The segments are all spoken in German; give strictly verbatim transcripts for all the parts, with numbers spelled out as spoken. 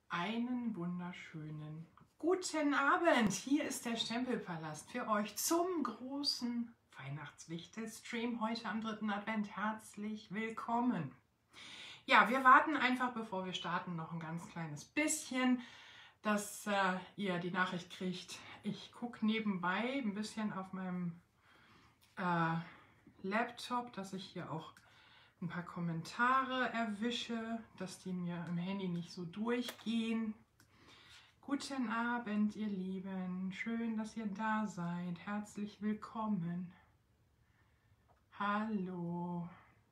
Einen wunderschönen guten Abend. Hier ist der Stempelpalast für euch zum großen Weihnachtswichtel-Stream heute am dritten Advent. Herzlich willkommen. Ja, wir warten einfach, bevor wir starten, noch ein ganz kleines bisschen, dass äh, ihr die Nachricht kriegt. Ich gucke nebenbei ein bisschen auf meinem äh, Laptop, dass ich hier auch ein paar Kommentare erwische, dass die mir im Handy nicht so durchgehen. Guten Abend, ihr Lieben. Schön, dass ihr da seid. Herzlich willkommen. Hallo.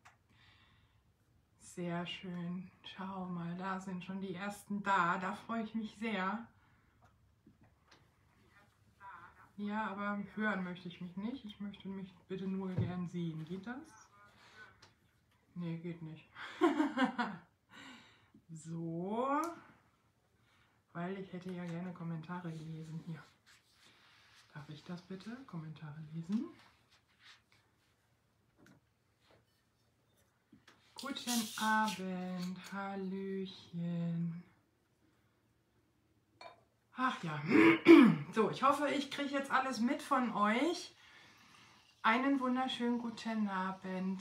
Sehr schön. Schau mal, da sind schon die ersten da. Da freue ich mich sehr. Ja, aber hören möchte ich mich nicht. Ich möchte mich bitte nur gern sehen. Geht das? Nee, geht nicht. So, weil ich hätte ja gerne Kommentare gelesen. Hier. Darf ich das bitte? Kommentare lesen. Guten Abend, Hallöchen. Ach ja. So, ich hoffe, ich kriege jetzt alles mit von euch. Einen wunderschönen guten Abend.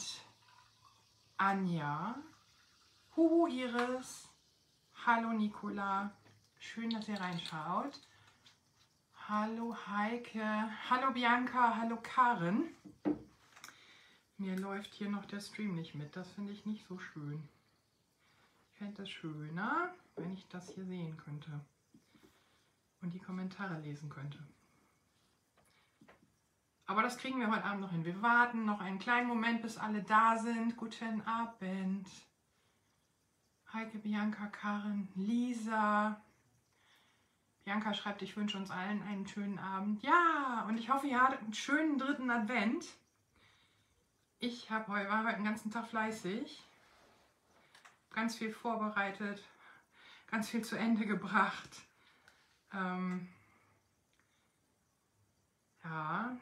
Anja, Huhu Iris, hallo Nicola, schön, dass ihr reinschaut. Hallo Heike, hallo Bianca, hallo Karin. Mir läuft hier noch der Stream nicht mit, das finde ich nicht so schön. Ich fände es schöner, wenn ich das hier sehen könnte und die Kommentare lesen könnte. Aber das kriegen wir heute Abend noch hin. Wir warten noch einen kleinen Moment, bis alle da sind. Guten Abend. Heike, Bianca, Karin, Lisa. Bianca schreibt, ich wünsche uns allen einen schönen Abend. Ja, und ich hoffe, ihr hattet einen schönen dritten Advent. Ich hab, war heute den ganzen Tag fleißig. Ganz viel vorbereitet. Ganz viel zu Ende gebracht. Ähm, ja...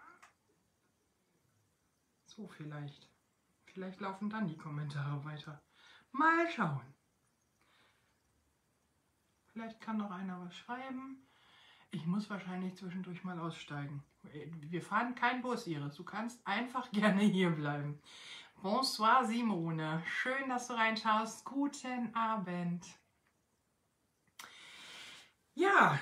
So vielleicht. Vielleicht laufen dann die Kommentare weiter. Mal schauen. Vielleicht kann noch einer was schreiben. Ich muss wahrscheinlich zwischendurch mal aussteigen. Wir fahren keinen Bus, Iris. Du kannst einfach gerne hier bleiben. Bonsoir, Simone. Schön, dass du reinschaust. Guten Abend. Ja.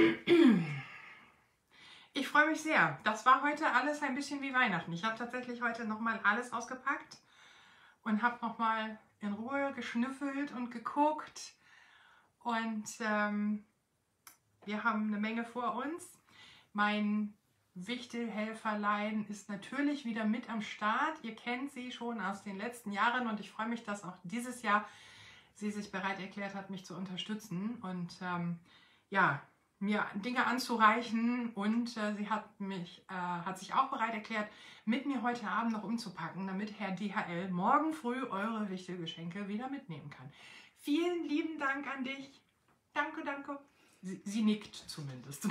Ich freue mich sehr. Das war heute alles ein bisschen wie Weihnachten. Ich habe tatsächlich heute nochmal alles ausgepackt und habe nochmal in Ruhe geschnüffelt und geguckt. Und ähm, wir haben eine Menge vor uns. Mein Wichtelhelferlein ist natürlich wieder mit am Start. Ihr kennt sie schon aus den letzten Jahren und ich freue mich, dass auch dieses Jahr sie sich bereit erklärt hat, mich zu unterstützen. Und ähm, ja, mir Dinge anzureichen und äh, sie hat mich äh, hat sich auch bereit erklärt, mit mir heute Abend noch umzupacken, damit Herr D H L morgen früh eure Wichtelgeschenke wieder mitnehmen kann. Vielen lieben Dank an dich. Danke, danke. Sie, sie nickt zumindest.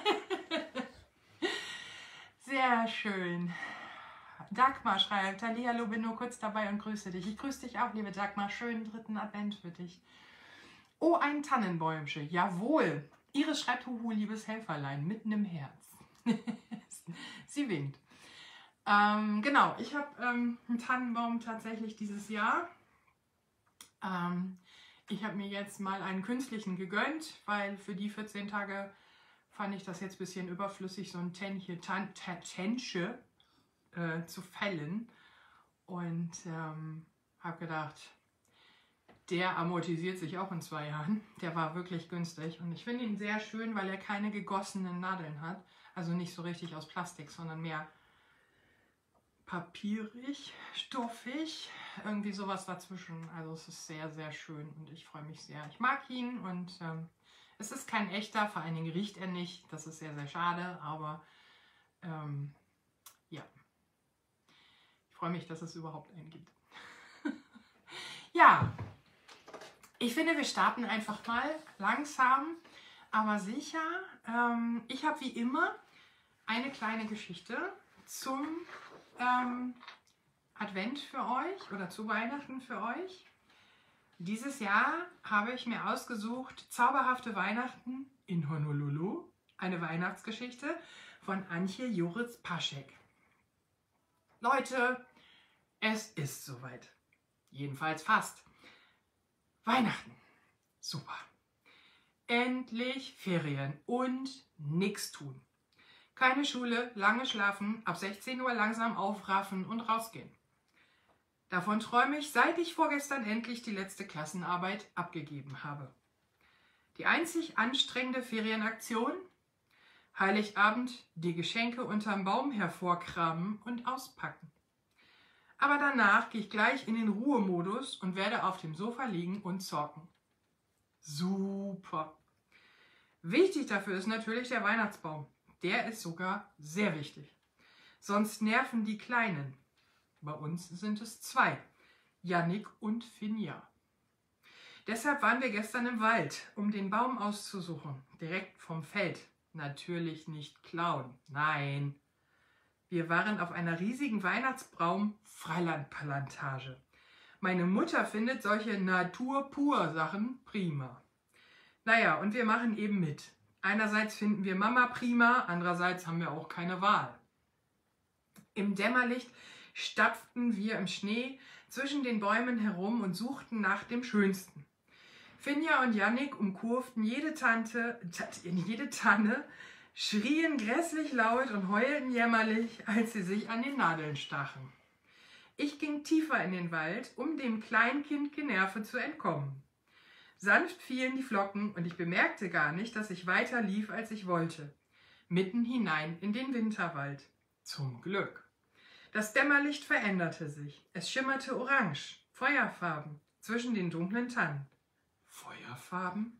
Sehr schön. Dagmar schreibt, hallihallo, bin nur kurz dabei und grüße dich. Ich grüße dich auch, liebe Dagmar. Schönen dritten Advent für dich. Oh, ein Tannenbäumchen. Jawohl. Iris schreibt, huhu, liebes Helferlein, mitten im Herz. Sie winkt. Ähm, genau, ich habe ähm, einen Tannenbaum tatsächlich dieses Jahr. Ähm, ich habe mir jetzt mal einen künstlichen gegönnt, weil für die vierzehn Tage fand ich das jetzt ein bisschen überflüssig, so ein Tänche, Tan, Tänche äh, zu fällen. Und ähm, habe gedacht, der amortisiert sich auch in zwei Jahren. Der war wirklich günstig und ich finde ihn sehr schön, weil er keine gegossenen Nadeln hat. Also nicht so richtig aus Plastik, sondern mehr papierig, stoffig, irgendwie sowas dazwischen. Also es ist sehr, sehr schön und ich freue mich sehr. Ich mag ihn und ähm, es ist kein echter, vor allen Dingen riecht er nicht. Das ist sehr, sehr schade, aber ähm, ja. Ich freue mich, dass es überhaupt einen gibt. Ja. Ich finde, wir starten einfach mal langsam, aber sicher. Ähm, ich habe wie immer eine kleine Geschichte zum ähm, Advent für euch oder zu Weihnachten für euch. Dieses Jahr habe ich mir ausgesucht Zauberhafte Weihnachten in Honolulu, eine Weihnachtsgeschichte von Antje Joritz Paschek. Leute, es ist soweit. Jedenfalls fast. Weihnachten. Super. Endlich Ferien und nichts tun. Keine Schule, lange schlafen, ab sechzehn Uhr langsam aufraffen und rausgehen. Davon träume ich, seit ich vorgestern endlich die letzte Klassenarbeit abgegeben habe. Die einzig anstrengende Ferienaktion? Heiligabend die Geschenke unterm Baum hervorkramen und auspacken. Aber danach gehe ich gleich in den Ruhemodus und werde auf dem Sofa liegen und zocken. Super! Wichtig dafür ist natürlich der Weihnachtsbaum. Der ist sogar sehr wichtig. Sonst nerven die Kleinen. Bei uns sind es zwei, Jannik und Finja. Deshalb waren wir gestern im Wald, um den Baum auszusuchen, direkt vom Feld. Natürlich nicht klauen, nein. Wir waren auf einer riesigen Weihnachtsbaum-Freilandplantage. Meine Mutter findet solche Natur-pur-Sachen prima. Naja, und wir machen eben mit. Einerseits finden wir Mama prima, andererseits haben wir auch keine Wahl. Im Dämmerlicht stapften wir im Schnee zwischen den Bäumen herum und suchten nach dem Schönsten. Finja und Jannik umkurften jede, Tante, jede Tanne, schrien grässlich laut und heulten jämmerlich, als sie sich an den Nadeln stachen. Ich ging tiefer in den Wald, um dem Kleinkind Generve zu entkommen. Sanft fielen die Flocken und ich bemerkte gar nicht, dass ich weiter lief, als ich wollte. Mitten hinein in den Winterwald. Zum Glück. Das Dämmerlicht veränderte sich. Es schimmerte orange, Feuerfarben, zwischen den dunklen Tannen. Feuerfarben?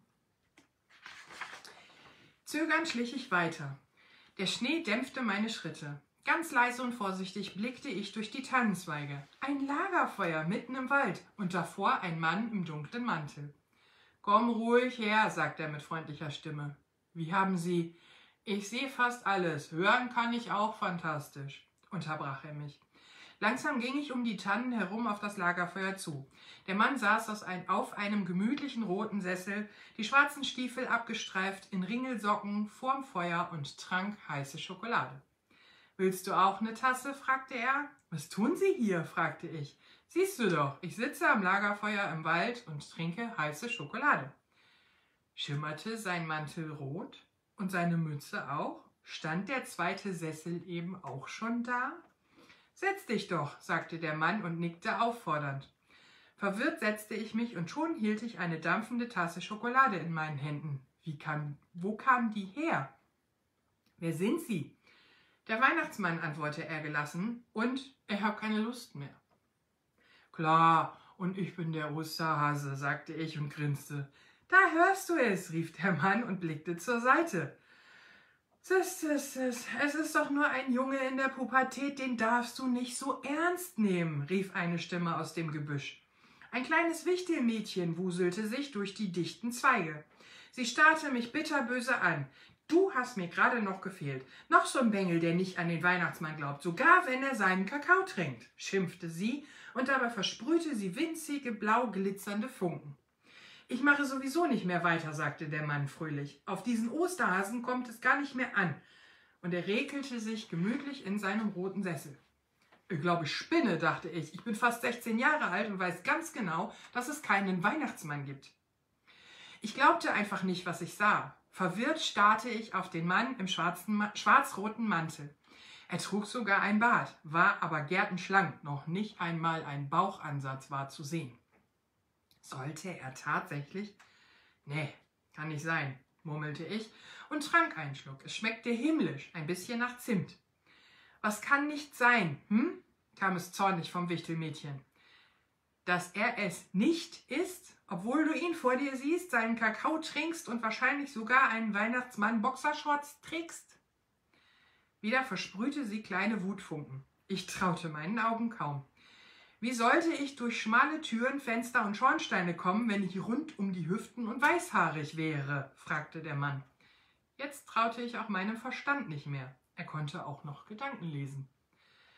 Zögernd schlich ich weiter. Der Schnee dämpfte meine Schritte. Ganz leise und vorsichtig blickte ich durch die Tannenzweige. Ein Lagerfeuer mitten im Wald und davor ein Mann im dunklen Mantel. »Komm ruhig her«, sagte er mit freundlicher Stimme. »Wie haben Sie?« »Ich sehe fast alles. Hören kann ich auch fantastisch«, unterbrach er mich. Langsam ging ich um die Tannen herum auf das Lagerfeuer zu. Der Mann saß aus ein, auf einem gemütlichen roten Sessel, die schwarzen Stiefel abgestreift, in Ringelsocken vorm Feuer und trank heiße Schokolade. »Willst du auch eine Tasse?« fragte er. »Was tun Sie hier?« fragte ich. »Siehst du doch, ich sitze am Lagerfeuer im Wald und trinke heiße Schokolade.« Schimmerte sein Mantel rot und seine Mütze auch? Stand der zweite Sessel eben auch schon da? »Setz dich doch«, sagte der Mann und nickte auffordernd. Verwirrt setzte ich mich und schon hielt ich eine dampfende Tasse Schokolade in meinen Händen. Wie kam, wo kamen die her? »Wer sind Sie?« »Der Weihnachtsmann«, antwortete er gelassen, »und ich habe keine Lust mehr.« »Klar, und ich bin der Osterhase«, sagte ich und grinste. »Da hörst du es«, rief der Mann und blickte zur Seite. »Sis, sis, sis, es ist doch nur ein Junge in der Pubertät, den darfst du nicht so ernst nehmen«, rief eine Stimme aus dem Gebüsch. Ein kleines Wichtelmädchen wuselte sich durch die dichten Zweige. Sie starrte mich bitterböse an. »Du hast mir gerade noch gefehlt. Noch so ein Bengel, der nicht an den Weihnachtsmann glaubt, sogar wenn er seinen Kakao trinkt«, schimpfte sie, und dabei versprühte sie winzige, blau glitzernde Funken. »Ich mache sowieso nicht mehr weiter«, sagte der Mann fröhlich. »Auf diesen Osterhasen kommt es gar nicht mehr an.« Und er rekelte sich gemütlich in seinem roten Sessel. »Ich glaube, ich spinne«, dachte ich. »Ich bin fast sechzehn Jahre alt und weiß ganz genau, dass es keinen Weihnachtsmann gibt.« Ich glaubte einfach nicht, was ich sah. Verwirrt starrte ich auf den Mann im schwarzen, schwarz-roten Mantel. Er trug sogar ein Bart, war aber gärtenschlank, noch nicht einmal ein Bauchansatz war zu sehen. Sollte er tatsächlich? Nee, kann nicht sein, murmelte ich und trank einen Schluck. Es schmeckte himmlisch, ein bisschen nach Zimt. Was kann nicht sein, hm? Kam es zornig vom Wichtelmädchen. Dass er es nicht ist, obwohl du ihn vor dir siehst, seinen Kakao trinkst und wahrscheinlich sogar einen Weihnachtsmann-Boxershorts trägst? Wieder versprühte sie kleine Wutfunken. Ich traute meinen Augen kaum. Wie sollte ich durch schmale Türen, Fenster und Schornsteine kommen, wenn ich rund um die Hüften und weißhaarig wäre? Fragte der Mann. Jetzt traute ich auch meinem Verstand nicht mehr. Er konnte auch noch Gedanken lesen.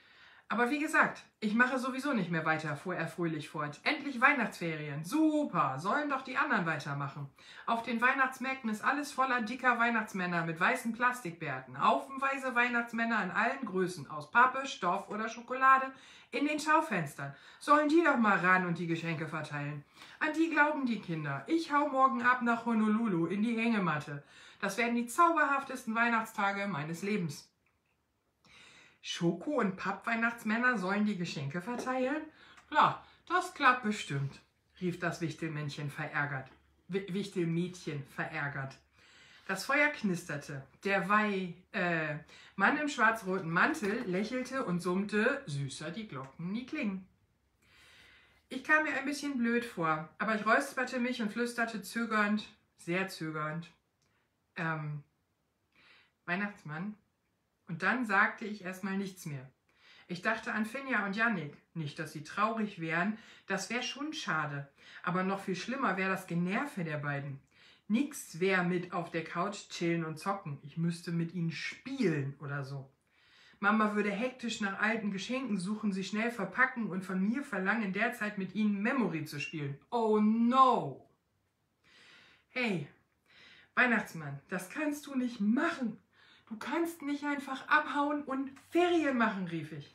Aber wie gesagt, ich mache sowieso nicht mehr weiter, fuhr er fröhlich fort. Endlich Weihnachtsferien. Super, sollen doch die anderen weitermachen. Auf den Weihnachtsmärkten ist alles voller dicker Weihnachtsmänner mit weißen Plastikbärten. Haufenweise Weihnachtsmänner in allen Größen, aus Pappe, Stoff oder Schokolade, in den Schaufenstern. Sollen die doch mal ran und die Geschenke verteilen. An die glauben die Kinder. Ich hau morgen ab nach Honolulu in die Hängematte. Das werden die zauberhaftesten Weihnachtstage meines Lebens. Schoko- und Pappweihnachtsmänner sollen die Geschenke verteilen? Klar, das klappt bestimmt, rief das Wichtelmännchen verärgert. W- Wichtelmädchen verärgert. Das Feuer knisterte. Der Wei, äh, Mann im schwarz-roten Mantel lächelte und summte, süßer die Glocken nie klingen. Ich kam mir ein bisschen blöd vor, aber ich räusperte mich und flüsterte zögernd, sehr zögernd, ähm, Weihnachtsmann. Und dann sagte ich erstmal nichts mehr. Ich dachte an Finja und Jannik. Nicht, dass sie traurig wären, das wäre schon schade. Aber noch viel schlimmer wäre das Generve der beiden. Nix wäre mit auf der Couch chillen und zocken. Ich müsste mit ihnen spielen oder so. Mama würde hektisch nach alten Geschenken suchen, sie schnell verpacken und von mir verlangen, in der Zeit mit ihnen Memory zu spielen. Oh no! Hey, Weihnachtsmann, das kannst du nicht machen. Du kannst nicht einfach abhauen und Ferien machen, rief ich.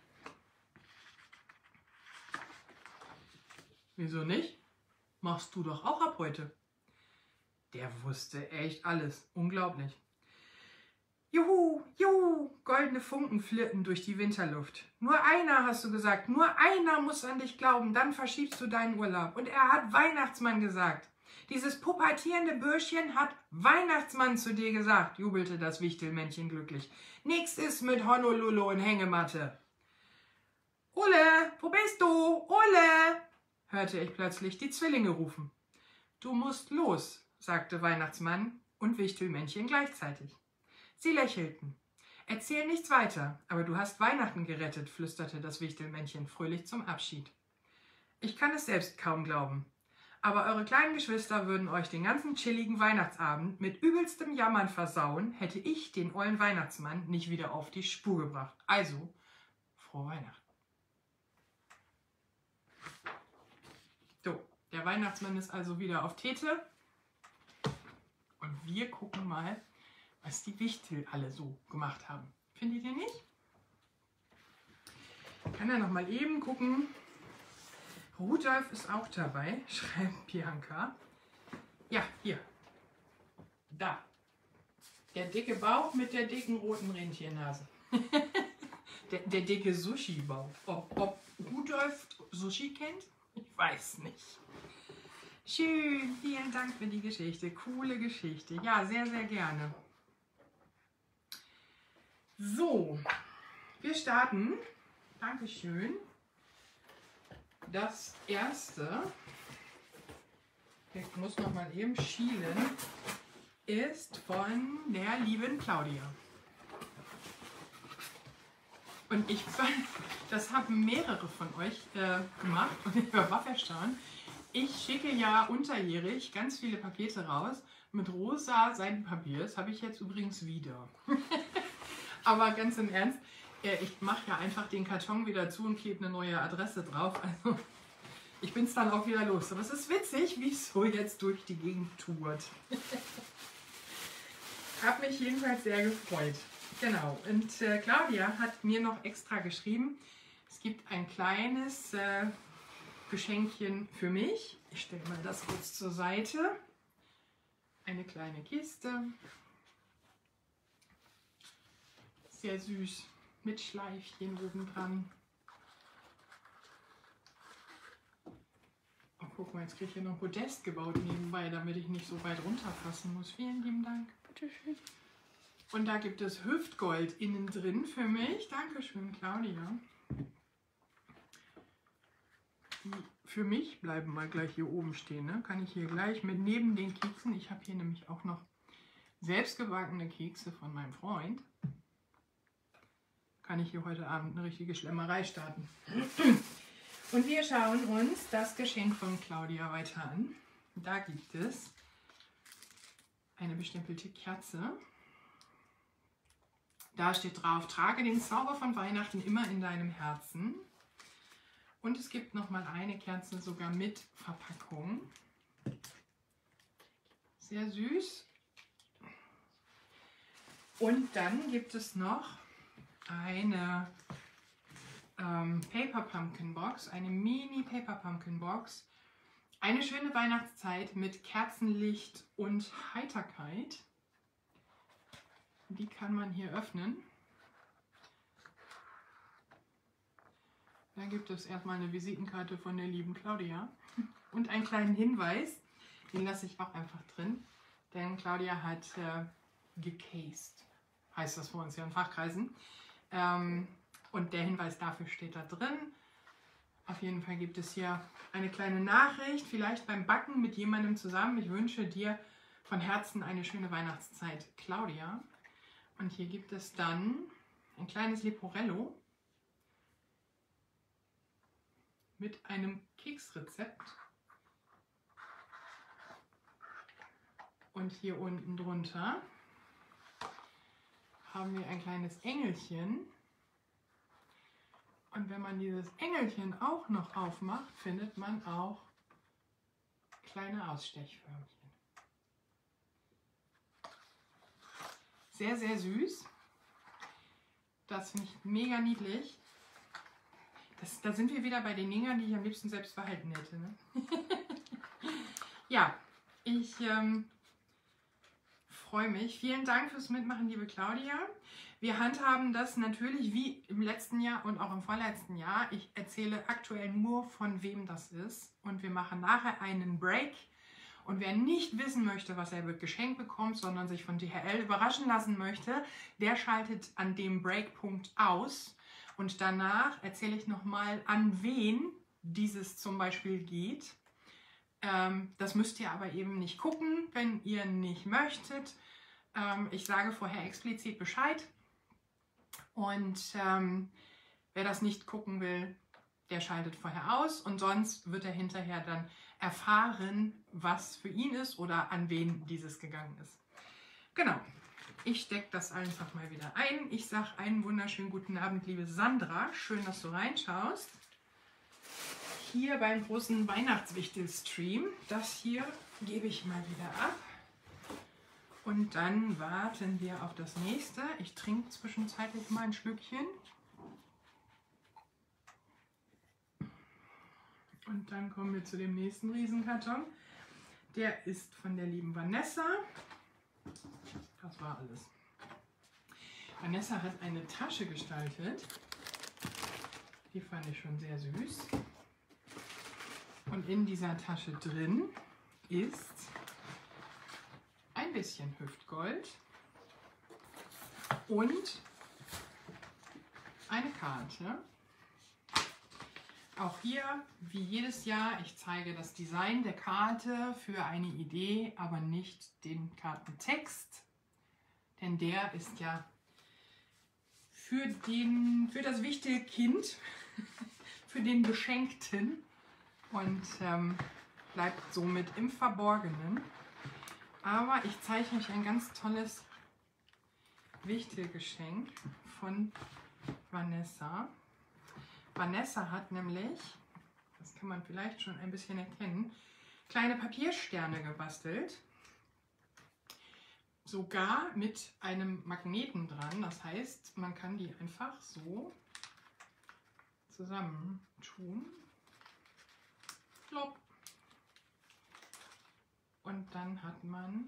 Wieso nicht? Machst du doch auch ab heute. Der wusste echt alles. Unglaublich. Juhu, juhu, goldene Funken flirrten durch die Winterluft. Nur einer, hast du gesagt, nur einer muss an dich glauben, dann verschiebst du deinen Urlaub. Und er hat Weihnachtsmann gesagt. Dieses pubertierende Bürschchen hat Weihnachtsmann zu dir gesagt, jubelte das Wichtelmännchen glücklich. Nix ist mit Honolulu und Hängematte. Ole, wo bist du? Ole, hörte ich plötzlich die Zwillinge rufen. Du musst los, sagte Weihnachtsmann und Wichtelmännchen gleichzeitig. Sie lächelten. Erzähl nichts weiter, aber du hast Weihnachten gerettet, flüsterte das Wichtelmännchen fröhlich zum Abschied. Ich kann es selbst kaum glauben. Aber eure kleinen Geschwister würden euch den ganzen chilligen Weihnachtsabend mit übelstem Jammern versauen, hätte ich den ollen Weihnachtsmann nicht wieder auf die Spur gebracht. Also, frohe Weihnachten. So, der Weihnachtsmann ist also wieder auf Tete. Und wir gucken mal, was die Wichtel alle so gemacht haben. Findet ihr nicht? Ich kann ja noch mal eben gucken. Rudolf ist auch dabei, schreibt Bianca. Ja, hier. Da. Der dicke Bauch mit der dicken roten Rentiernase. der, der dicke Sushi-Bauch. Ob, ob Rudolf Sushi kennt? Ich weiß nicht. Schön, vielen Dank für die Geschichte. Coole Geschichte. Ja, sehr, sehr gerne. So, wir starten. Dankeschön. Das erste, ich muss noch mal eben schielen, ist von der lieben Claudia. Und ich fand, das haben mehrere von euch äh, gemacht und ich war erstaunt. Ich schicke ja unterjährig ganz viele Pakete raus mit rosa Seidenpapier. Das habe ich jetzt übrigens wieder. Aber ganz im Ernst, ich mache ja einfach den Karton wieder zu und klebe eine neue Adresse drauf. Also ich bin es dann auch wieder los. Aber es ist witzig, wie es so jetzt durch die Gegend tourt. Habe mich jedenfalls sehr gefreut. Genau. Und äh, Claudia hat mir noch extra geschrieben, es gibt ein kleines äh, Geschenkchen für mich. Ich stelle mal das kurz zur Seite. Eine kleine Kiste. Sehr süß. Mit Schleifchen oben dran. Oh, guck mal, jetzt kriege ich hier noch ein Podest gebaut nebenbei, damit ich nicht so weit runterfassen muss. Vielen lieben Dank. Bitteschön. Und da gibt es Hüftgold innen drin für mich. Dankeschön, Claudia. Die für mich bleiben mal gleich hier oben stehen. Ne? Kann ich hier gleich mit neben den Keksen. Ich habe hier nämlich auch noch selbstgebackene Kekse von meinem Freund. Kann ich hier heute Abend eine richtige Schlemmerei starten. Und wir schauen uns das Geschenk von Claudia weiter an. Da gibt es eine bestempelte Kerze. Da steht drauf, trage den Zauber von Weihnachten immer in deinem Herzen. Und es gibt noch mal eine Kerze sogar mit Verpackung. Sehr süß. Und dann gibt es noch eine ähm, Paper Pumpkin Box, eine Mini Paper Pumpkin Box. Eine schöne Weihnachtszeit mit Kerzenlicht und Heiterkeit. Die kann man hier öffnen. Da gibt es erstmal eine Visitenkarte von der lieben Claudia und einen kleinen Hinweis. Den lasse ich auch einfach drin, denn Claudia hat äh, gecased, heißt das vor uns ja in Fachkreisen. Ähm, und der Hinweis dafür steht da drin. Auf jeden Fall gibt es hier eine kleine Nachricht, vielleicht beim Backen mit jemandem zusammen. Ich wünsche dir von Herzen eine schöne Weihnachtszeit, Claudia. Und hier gibt es dann ein kleines Leporello mit einem Keksrezept. Und hier unten drunter haben wir ein kleines Engelchen. Und wenn man dieses Engelchen auch noch aufmacht, findet man auch kleine Ausstechförmchen. Sehr, sehr süß. Das finde ich mega niedlich. Das, da sind wir wieder bei den Dingern, die ich am liebsten selbst behalten hätte. Ne? Ja, ich ähm, freue mich. Vielen Dank fürs Mitmachen, liebe Claudia. Wir handhaben das natürlich wie im letzten Jahr und auch im vorletzten Jahr. Ich erzähle aktuell nur, von wem das ist. Und wir machen nachher einen Break. Und wer nicht wissen möchte, was er geschenkt bekommt, sondern sich von D H L überraschen lassen möchte, der schaltet an dem Breakpunkt aus. Und danach erzähle ich nochmal, an wen dieses zum Beispiel geht. Ähm, das müsst ihr aber eben nicht gucken, wenn ihr nicht möchtet. Ähm, ich sage vorher explizit Bescheid. Und ähm, wer das nicht gucken will, der schaltet vorher aus. Und sonst wird er hinterher dann erfahren, was für ihn ist oder an wen dieses gegangen ist. Genau. Ich stecke das einfach mal wieder ein. Ich sage einen wunderschönen guten Abend, liebe Sandra. Schön, dass du reinschaust. Hier beim großen Weihnachtswichtel-Stream. Das hier gebe ich mal wieder ab. Und dann warten wir auf das nächste. Ich trinke zwischenzeitlich mal ein Schlückchen. Und dann kommen wir zu dem nächsten Riesenkarton. Der ist von der lieben Vanessa. Das war alles. Vanessa hat eine Tasche gestaltet. Die fand ich schon sehr süß. Und in dieser Tasche drin ist ein bisschen Hüftgold und eine Karte. Auch hier, wie jedes Jahr, ich zeige das Design der Karte für eine Idee, aber nicht den Kartentext, denn der ist ja für, den, für das Wichtelkind, für den Beschenkten und ähm, bleibt somit im Verborgenen. Aber ich zeige euch ein ganz tolles Wichtelgeschenk von Vanessa. Vanessa hat nämlich, das kann man vielleicht schon ein bisschen erkennen, kleine Papiersterne gebastelt. Sogar mit einem Magneten dran. Das heißt, man kann die einfach so zusammentun. Plopp. Und dann hat man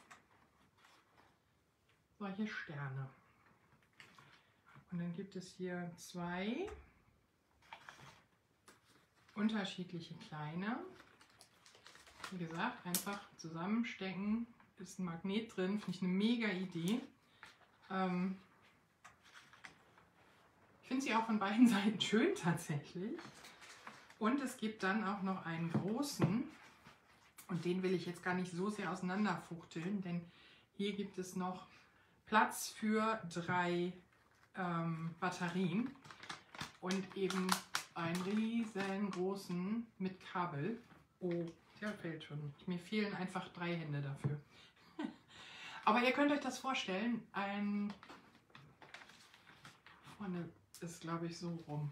solche Sterne. Und dann gibt es hier zwei unterschiedliche kleine. Wie gesagt, einfach zusammenstecken. Ist ein Magnet drin, finde ich eine mega Idee. Ähm ich finde sie auch von beiden Seiten schön tatsächlich. Und es gibt dann auch noch einen großen. Und den will ich jetzt gar nicht so sehr auseinanderfuchteln, denn hier gibt es noch Platz für drei ähm, Batterien und eben einen riesengroßen mit Kabel. Oh, der fällt schon. Mir fehlen einfach drei Hände dafür. Aber ihr könnt euch das vorstellen, ein Vorne ist, glaube ich, so rum.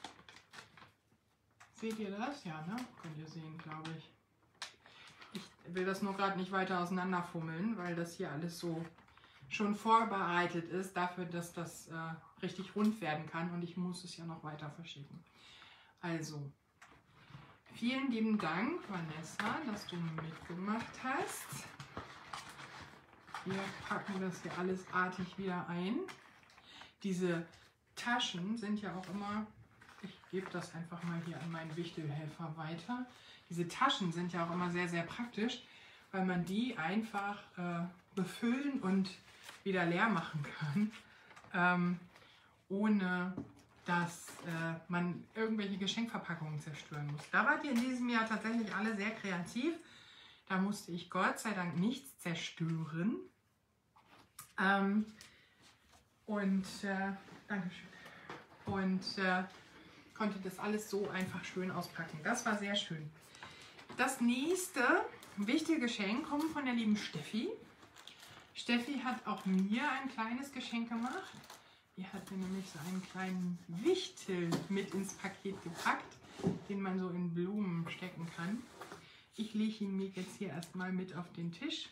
Seht ihr das? Ja, ne? Könnt ihr sehen, glaube ich. Ich will das nur gerade nicht weiter auseinanderfummeln, weil das hier alles so schon vorbereitet ist, dafür, dass das äh, richtig rund werden kann. Und ich muss es ja noch weiter verschicken. Also, vielen lieben Dank, Vanessa, dass du mitgemacht hast. Wir packen das hier alles artig wieder ein. Diese Taschen sind ja auch immer, ich gebe das einfach mal hier an meinen Wichtelhelfer weiter. Diese Taschen sind ja auch immer sehr, sehr praktisch, weil man die einfach äh, befüllen und wieder leer machen kann, ähm, ohne dass äh, man irgendwelche Geschenkverpackungen zerstören muss. Da wart ihr in diesem Jahr tatsächlich alle sehr kreativ. Da musste ich Gott sei Dank nichts zerstören. Ähm, und äh, Dankeschön. Und äh, konnte das alles so einfach schön auspacken. Das war sehr schön. Das nächste wichtige Geschenk kommt von der lieben Steffi. Steffi hat auch mir ein kleines Geschenk gemacht. Die hat mir nämlich so einen kleinen Wichtel mit ins Paket gepackt, den man so in Blumen stecken kann. Ich lege ihn mir jetzt hier erstmal mit auf den Tisch.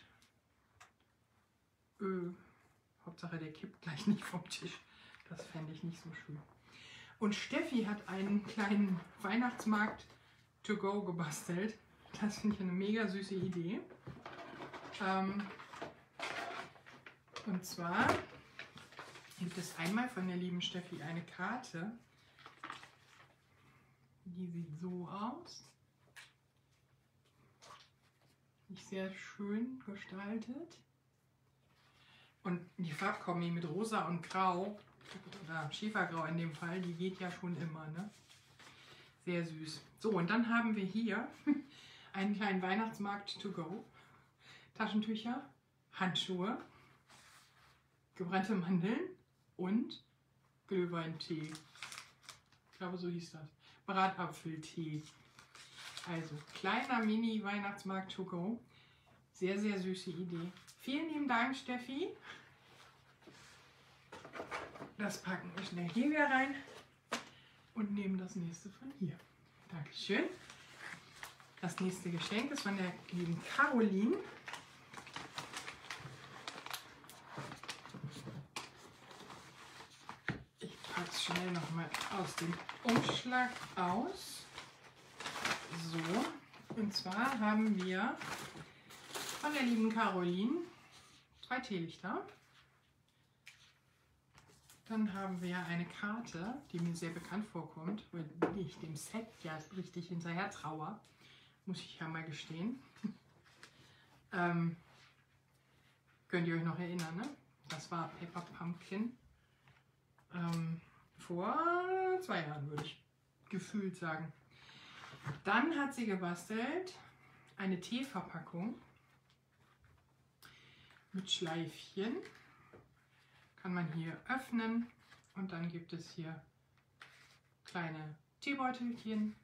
Äh, Hauptsache der kippt gleich nicht vom Tisch. Das fände ich nicht so schön. Und Steffi hat einen kleinen Weihnachtsmarkt to go gebastelt. Das finde ich eine mega süße Idee. Ähm, und zwar gibt es einmal von der lieben Steffi eine Karte. Die sieht so aus. Ist sehr schön gestaltet. Und die Farbkombi mit Rosa und Grau, oder Schiefergrau in dem Fall, die geht ja schon immer, ne? Sehr süß. So, und dann haben wir hier einen kleinen Weihnachtsmarkt to go. Taschentücher, Handschuhe, gebrannte Mandeln und Glühweintee. Ich glaube, so hieß das. Bratapfeltee. Also, kleiner Mini-Weihnachtsmarkt to go. Sehr, sehr süße Idee. Vielen lieben Dank, Steffi. Das packen wir schnell hier wieder rein und nehmen das nächste von hier. Dankeschön. Das nächste Geschenk ist von der lieben Caroline. Ich packe es schnell nochmal aus dem Umschlag aus. So, und zwar haben wir von der lieben Caroline zwei Teelichter. Dann haben wir eine Karte, die mir sehr bekannt vorkommt, weil ich dem Set ja richtig hinterher traue, muss ich ja mal gestehen. ähm, könnt ihr euch noch erinnern, ne? Das war Paper Pumpkin. Ähm, vor zwei Jahren würde ich gefühlt sagen. Dann hat sie gebastelt eine Teeverpackung mit Schleifchen. Kann man hier öffnen und dann gibt es hier kleine Teebeutelchen.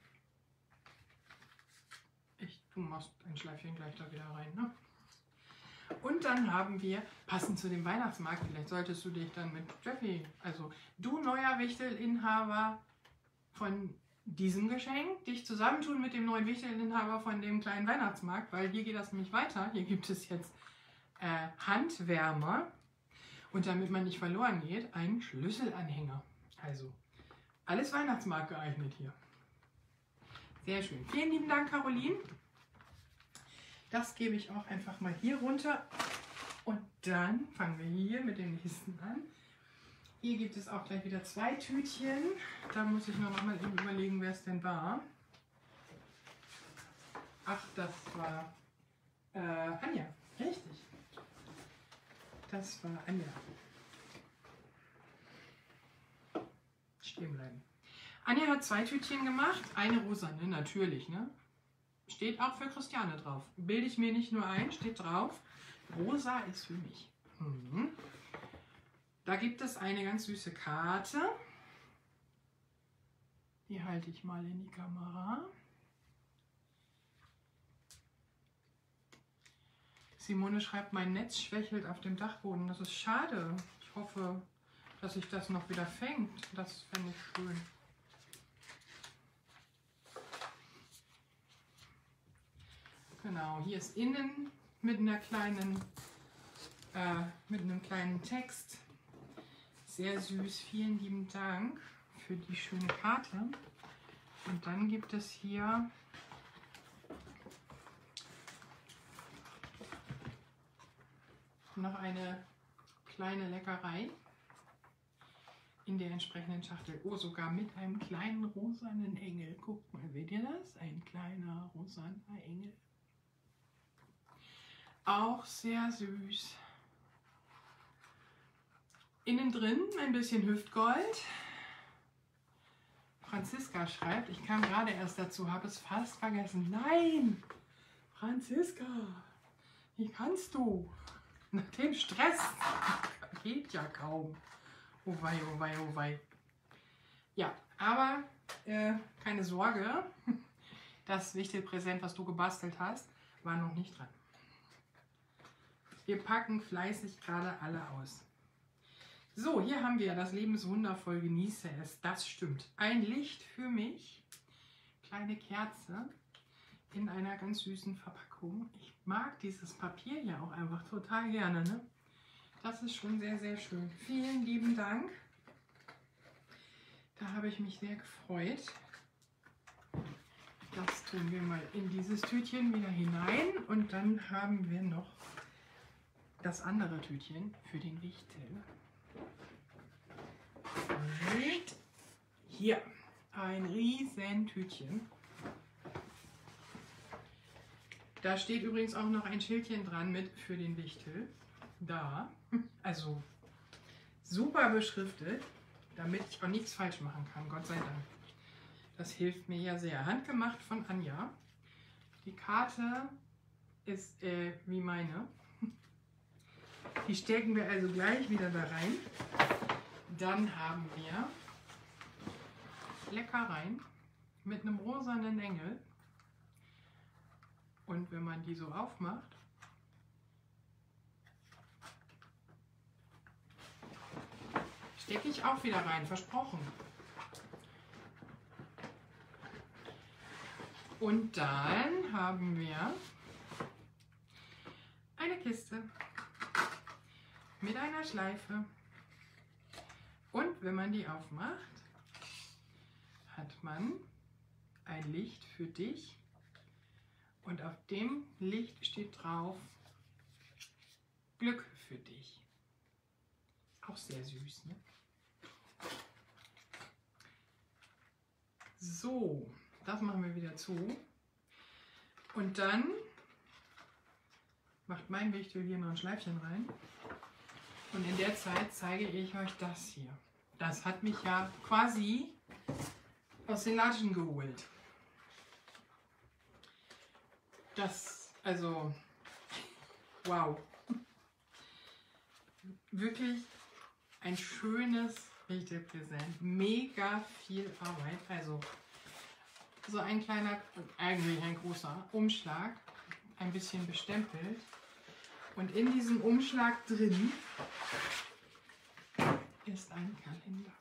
Ich, du machst ein Schleifchen gleich da wieder rein, ne? Und dann haben wir, passend zu dem Weihnachtsmarkt, vielleicht solltest du dich dann mit Steffi, also du neuer Wichtelinhaber von diesem Geschenk, dich zusammentun mit dem neuen Wichtelinhaber von dem kleinen Weihnachtsmarkt, weil hier geht das nämlich weiter. Hier gibt es jetzt äh, Handwärmer. Und damit man nicht verloren geht, einen Schlüsselanhänger. Also alles Weihnachtsmarkt geeignet hier. Sehr schön. Vielen lieben Dank, Caroline. Das gebe ich auch einfach mal hier runter. Und dann fangen wir hier mit dem nächsten an. Hier gibt es auch gleich wieder zwei Tütchen. Da muss ich noch mal überlegen, wer es denn war. Ach, das war äh, Anja. Richtig. Das war Anja. Stehen bleiben. Anja hat zwei Tütchen gemacht. Eine rosane, natürlich, ne? Steht auch für Christiane drauf. Bilde ich mir nicht nur ein, steht drauf. Rosa ist für mich. Mhm. Da gibt es eine ganz süße Karte. Die halte ich mal in die Kamera. Simone schreibt, mein Netz schwächelt auf dem Dachboden. Das ist schade. Ich hoffe, dass sich das noch wieder fängt. Das fände ich schön. Genau, hier ist innen mit einer kleinen, äh, mit einem kleinen Text. Sehr süß, vielen lieben Dank für die schöne Karte. Und dann gibt es hier noch eine kleine Leckerei in der entsprechenden Schachtel. Oh, sogar mit einem kleinen rosanen Engel. Guckt mal, seht ihr das? Ein kleiner rosaner Engel. Auch sehr süß. Innen drin ein bisschen Hüftgold. Franziska schreibt, ich kam gerade erst dazu, habe es fast vergessen. Nein, Franziska, wie kannst du? Nach dem Stress geht ja kaum. Oh wei, oh wei, oh wei. Ja, aber äh, keine Sorge, das wichtige Präsent, was du gebastelt hast, war noch nicht dran. Wir packen fleißig gerade alle aus. So, hier haben wir das Lebenswundervoll, genieße es. Das stimmt. Ein Licht für mich. Kleine Kerze in einer ganz süßen Verpackung. Ich mag dieses Papier ja auch einfach total gerne. Ne? Das ist schon sehr, sehr schön. Vielen lieben Dank. Da habe ich mich sehr gefreut. Das tun wir mal in dieses Tütchen wieder hinein. Und dann haben wir noch das andere Tütchen für den Wichtel. Und hier ein riesen Tütchen. Da steht übrigens auch noch ein Schildchen dran mit für den Wichtel. Da, also super beschriftet, damit ich auch nichts falsch machen kann, Gott sei Dank. Das hilft mir ja sehr. Handgemacht von Anja. Die Karte ist äh, wie meine. Die stecken wir also gleich wieder da rein. Dann haben wir Leckereien mit einem rosanen Engel. Und wenn man die so aufmacht, stecke ich auch wieder rein, versprochen. Und dann haben wir eine Kiste mit einer Schleife. Und wenn man die aufmacht, hat man ein Licht für dich. Und auf dem Licht steht drauf Glück für dich. Auch sehr süß, ne? So, das machen wir wieder zu. Und dann macht mein Wichtel hier noch ein Schleifchen rein. Und in der Zeit zeige ich euch das hier. Das hat mich ja quasi aus den Latschen geholt. Das, also, wow. Wirklich ein schönes Wichtelpräsent. Mega viel Arbeit. Also, so ein kleiner, eigentlich ein großer Umschlag. Ein bisschen bestempelt. Und in diesem Umschlag drin ist ein Kalender.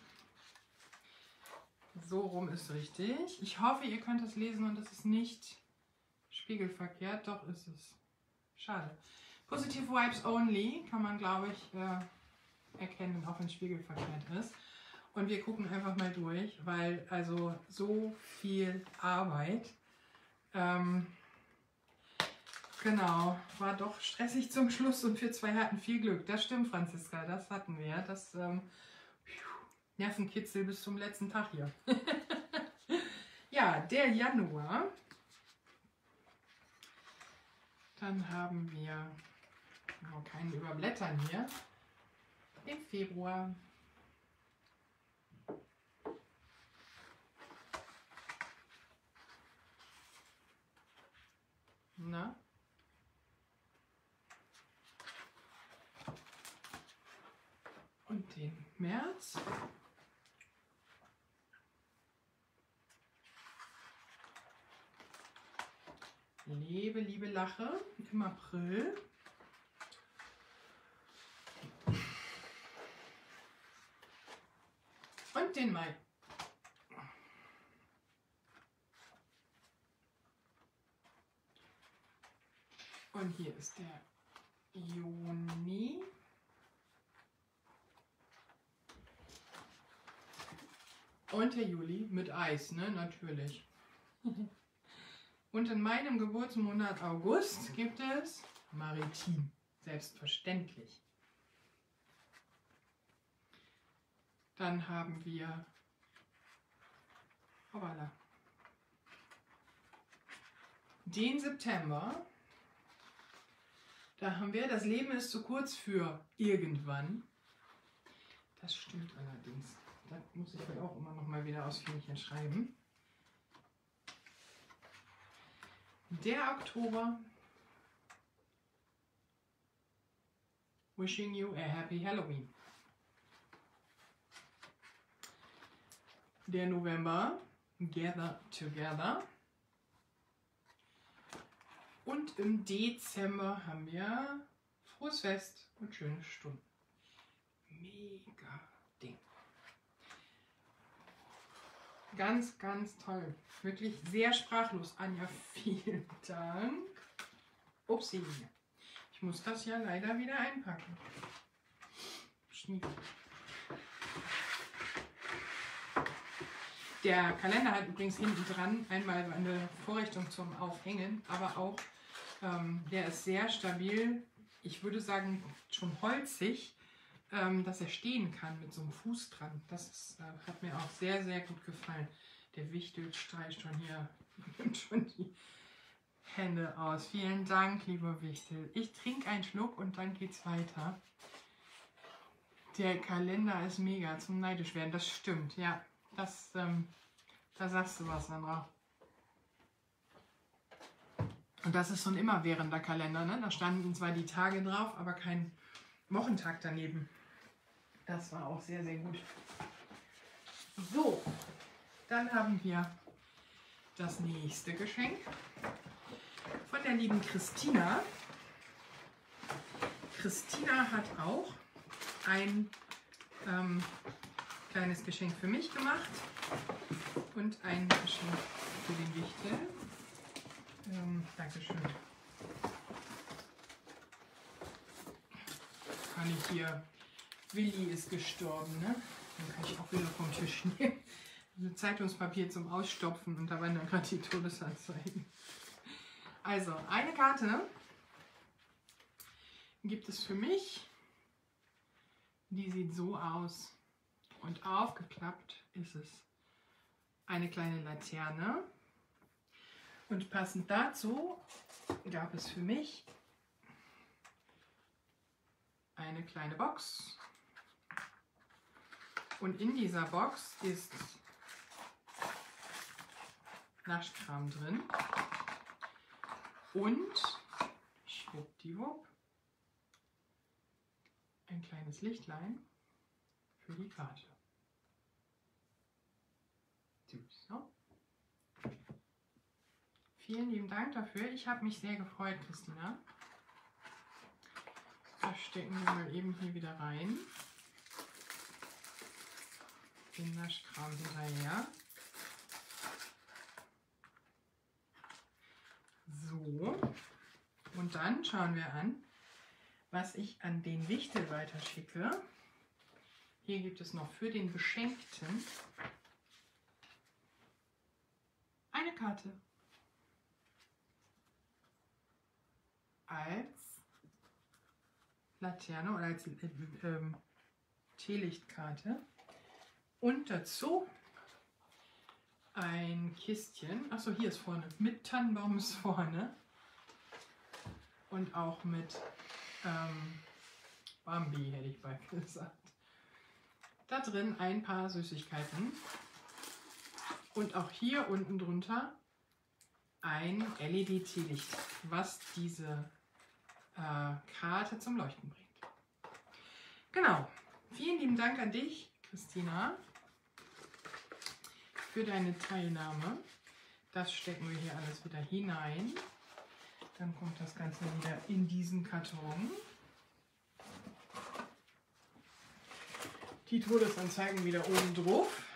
So rum ist richtig. Ich hoffe, ihr könnt es lesen und es ist nicht spiegelverkehrt. Doch ist es. Schade. Positive Vibes Only kann man, glaube ich, äh, erkennen, auch wenn es spiegelverkehrt ist. Und wir gucken einfach mal durch, weil also so viel Arbeit. Ähm, Genau, war doch stressig zum Schluss und wir zwei hatten viel Glück. Das stimmt, Franziska, das hatten wir. Das ähm, Nervenkitzel bis zum letzten Tag hier. Ja, der Januar. Dann haben wir oh, kein Überblättern hier. Im Februar. Na? Und den März. Lebe, liebe Lache im April. Und den Mai. Und hier ist der Juni. Und der Juli mit Eis, ne? Natürlich. Und in meinem Geburtsmonat August gibt es Maritim. Selbstverständlich. Dann haben wir voilà, den September. Da haben wir, das Leben ist zu kurz für irgendwann. Das stimmt allerdings. Da muss ich mir auch immer noch mal wieder ausführlich schreiben. Der Oktober. Wishing you a happy Halloween. Der November. Gather together. Und im Dezember haben wir frohes Fest und schöne Stunden. Mega Ding. Ganz, ganz toll. Wirklich sehr sprachlos, Anja. Vielen Dank. Upsi. Ich muss das ja leider wieder einpacken. Schnitt. Der Kalender hat übrigens hinten dran einmal eine Vorrichtung zum Aufhängen, aber auch ähm, der ist sehr stabil. Ich würde sagen schon holzig, ähm, dass er stehen kann mit so einem Fuß dran. Das ist, äh, hat mir auch sehr, sehr gut gefallen. Der Wichtel streicht schon hier, nimmt schon die Hände aus. Vielen Dank, lieber Wichtel. Ich trinke einen Schluck und dann geht's weiter. Der Kalender ist mega zum neidisch werden. Das stimmt, ja. Das, ähm, da sagst du was, Sandra. Und das ist so ein immerwährender Kalender, ne? Da standen zwar die Tage drauf, aber kein Wochentag daneben. Das war auch sehr, sehr gut. So, dann haben wir das nächste Geschenk von der lieben Christina. Christina hat auch ein ähm, kleines Geschenk für mich gemacht und ein Geschenk für den Wichtel. Ähm, Dankeschön. Kann ich hier, Willi ist gestorben, ne? Dann kann ich auch wieder vom Tisch nehmen. Zeitungspapier zum Ausstopfen und da waren dann gerade die Todesanzeigen. Also, eine Karte gibt es für mich. Die sieht so aus. Und aufgeklappt ist es eine kleine Laterne. Und passend dazu gab es für mich eine kleine Box. Und in dieser Box ist Naschkram drin. Und schwuppdiwupp ein kleines Lichtlein für die Karte. So. Vielen lieben Dank dafür. Ich habe mich sehr gefreut, Christina. Das stecken wir mal eben hier wieder rein. Den Naschkram hinterher. So. Und dann schauen wir an, was ich an den Wichtel weiterschicke. Hier gibt es noch für den Beschenkten eine Karte. Als Laterne oder als äh, äh, Teelichtkarte. Und dazu ein Kistchen. Achso, hier ist vorne. Mit Tannenbaum ist vorne. Und auch mit ähm, Bambi, hätte ich bald gesagt. Da drin ein paar Süßigkeiten. Und auch hier unten drunter ein L E D-Teelicht, was diese äh, Karte zum Leuchten bringt. Genau. Vielen lieben Dank an dich, Christina, für deine Teilnahme. Das stecken wir hier alles wieder hinein. Dann kommt das Ganze wieder in diesen Karton. Die Todesanzeigen wieder oben drauf.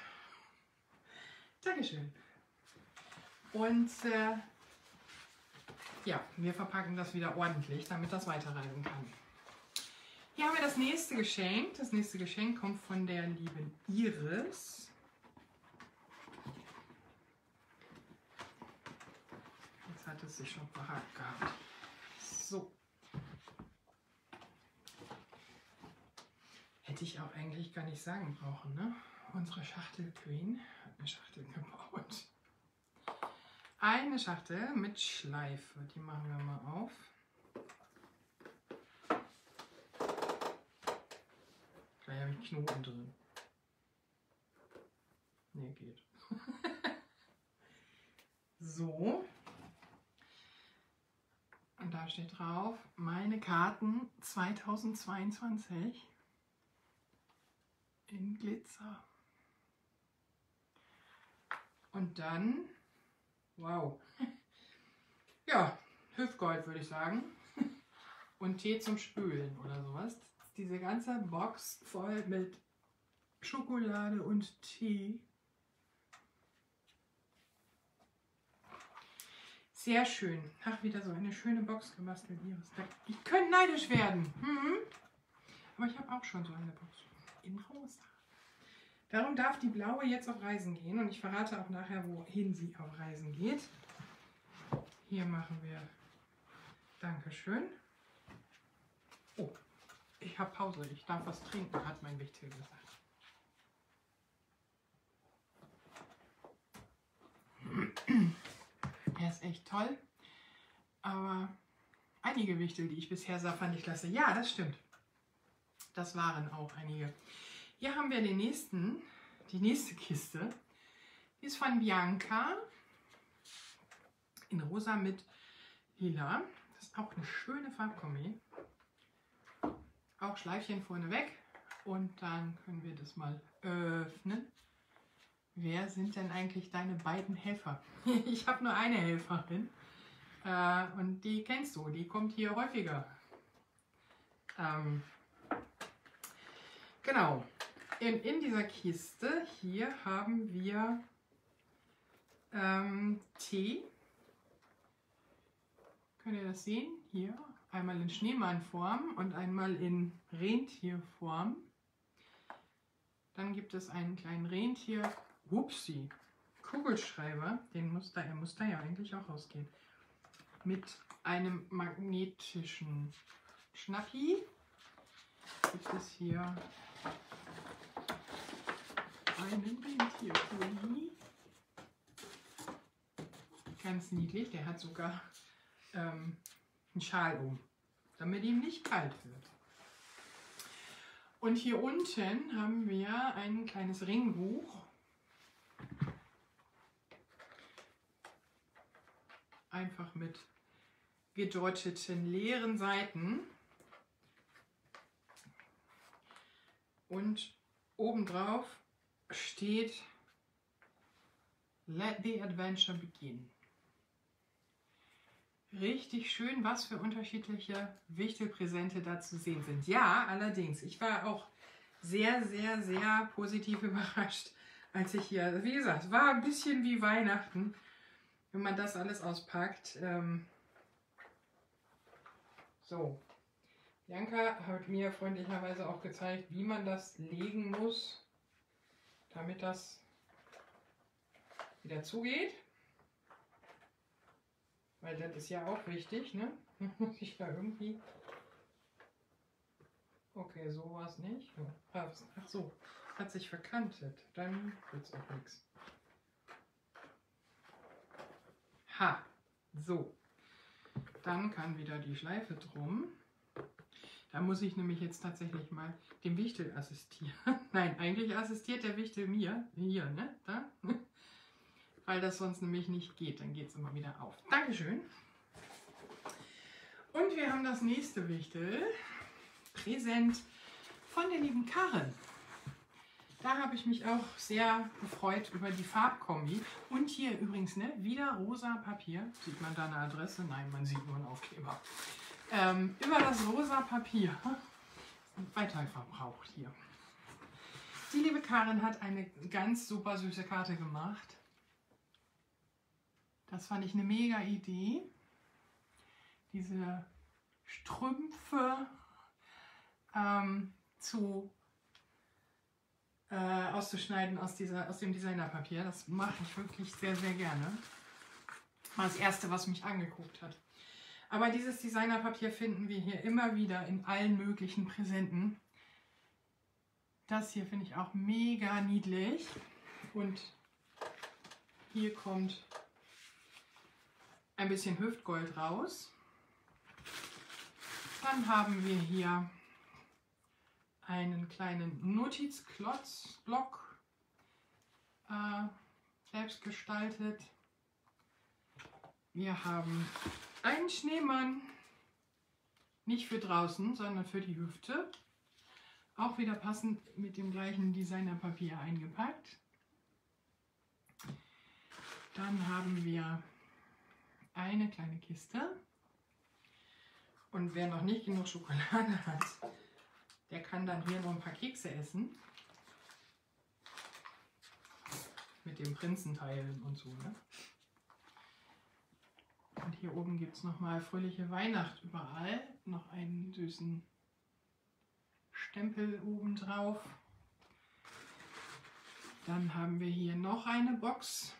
Dankeschön. Und äh, ja, wir verpacken das wieder ordentlich, damit das weiterreisen kann. Hier haben wir das nächste Geschenk. Das nächste Geschenk kommt von der lieben Iris. Jetzt hat es sich schon verhakt gehabt. So. Hätte ich auch eigentlich gar nicht sagen brauchen, ne? Unsere Schachtel Queen hat eine Schachtel gebaut. Eine Schachtel mit Schleife. Die machen wir mal auf. Gleich habe ich Knoten drin. Ne, geht. So. Und da steht drauf, meine Karten zweitausendzweiundzwanzig in Glitzer. Und dann, wow, ja, Hüftgold würde ich sagen. Und Tee zum Spülen oder sowas. Diese ganze Box voll mit Schokolade und Tee. Sehr schön. Ach, wieder so eine schöne Box gebastelt, Iris. Ich könnte neidisch werden. Mhm. Aber ich habe auch schon so eine Box. In rosa. Darum darf die blaue jetzt auf Reisen gehen. Und ich verrate auch nachher, wohin sie auf Reisen geht. Hier machen wir Dankeschön. Oh, ich habe Pause. Ich darf was trinken, hat mein Wichtel gesagt. Er ist echt toll. Aber einige Wichtel, die ich bisher sah, fand ich klasse. Ja, das stimmt. Das waren auch einige. Hier haben wir den nächsten, die nächste Kiste. Die ist von Bianca. In rosa mit lila. Das ist auch eine schöne Farbkombi. Auch Schleifchen vorne weg. Und dann können wir das mal öffnen. Wer sind denn eigentlich deine beiden Helfer? Ich habe nur eine Helferin. Äh, und die kennst du. Die kommt hier häufiger. Ähm, genau. In, in dieser Kiste hier haben wir ähm, Tee. Könnt ihr das sehen? Hier einmal in Schneemannform und einmal in Rentierform. Dann gibt es einen kleinen Rentier, Upsi, Kugelschreiber. Den muss da, er muss da ja eigentlich auch rausgehen. Mit einem magnetischen Schnappi gibt es hier einen Rentierpulli. Ganz niedlich, der hat sogar ähm, einen Schal um, damit ihm nicht kalt wird. Und hier unten haben wir ein kleines Ringbuch. Einfach mit gedeuteten leeren Seiten. Und obendrauf steht Let the Adventure Begin. Richtig schön, was für unterschiedliche Wichtelpräsente da zu sehen sind. Ja, allerdings, ich war auch sehr, sehr, sehr positiv überrascht, als ich hier, wie gesagt, es war ein bisschen wie Weihnachten, wenn man das alles auspackt. Ähm so, Bianca hat mir freundlicherweise auch gezeigt, wie man das legen muss, damit das wieder zugeht. Weil das ist ja auch wichtig, ne? Muss ich da irgendwie... Okay, so war es nicht. Ach so, hat sich verkantet. Dann wird es auch nichts. Ha, so. Dann kann wieder die Schleife drum. Da muss ich nämlich jetzt tatsächlich mal dem Wichtel assistieren. Nein, eigentlich assistiert der Wichtel mir. Hier, ne? Da. Weil das sonst nämlich nicht geht. Dann geht es immer wieder auf. Dankeschön. Und wir haben das nächste Wichtel. Präsent von der lieben Karin. Da habe ich mich auch sehr gefreut über die Farbkombi. Und hier übrigens, ne, wieder rosa Papier. Sieht man da eine Adresse? Nein, man sieht nur einen Aufkleber. Ähm, über das rosa Papier. Weiter verbraucht hier. Die liebe Karin hat eine ganz super süße Karte gemacht. Das fand ich eine mega Idee. Diese Strümpfe ähm, zu äh, auszuschneiden aus, dieser, aus dem Designerpapier. Das mache ich wirklich sehr, sehr gerne. War das erste, was mich angeguckt hat. Aber dieses Designerpapier finden wir hier immer wieder in allen möglichen Präsenten. Das hier finde ich auch mega niedlich. Und hier kommt ein bisschen Hüftgold raus. Dann haben wir hier einen kleinen Notizklotzblock, äh, selbst gestaltet. Wir haben einen Schneemann, nicht für draußen, sondern für die Hüfte. Auch wieder passend mit dem gleichen Designerpapier eingepackt. Dann haben wir eine kleine Kiste. Und wer noch nicht genug Schokolade hat, der kann dann hier noch ein paar Kekse essen. Mit dem Prinzenteilen und so. Ne? Und hier oben gibt es nochmal fröhliche Weihnacht überall. Noch einen süßen Stempel oben drauf. Dann haben wir hier noch eine Box.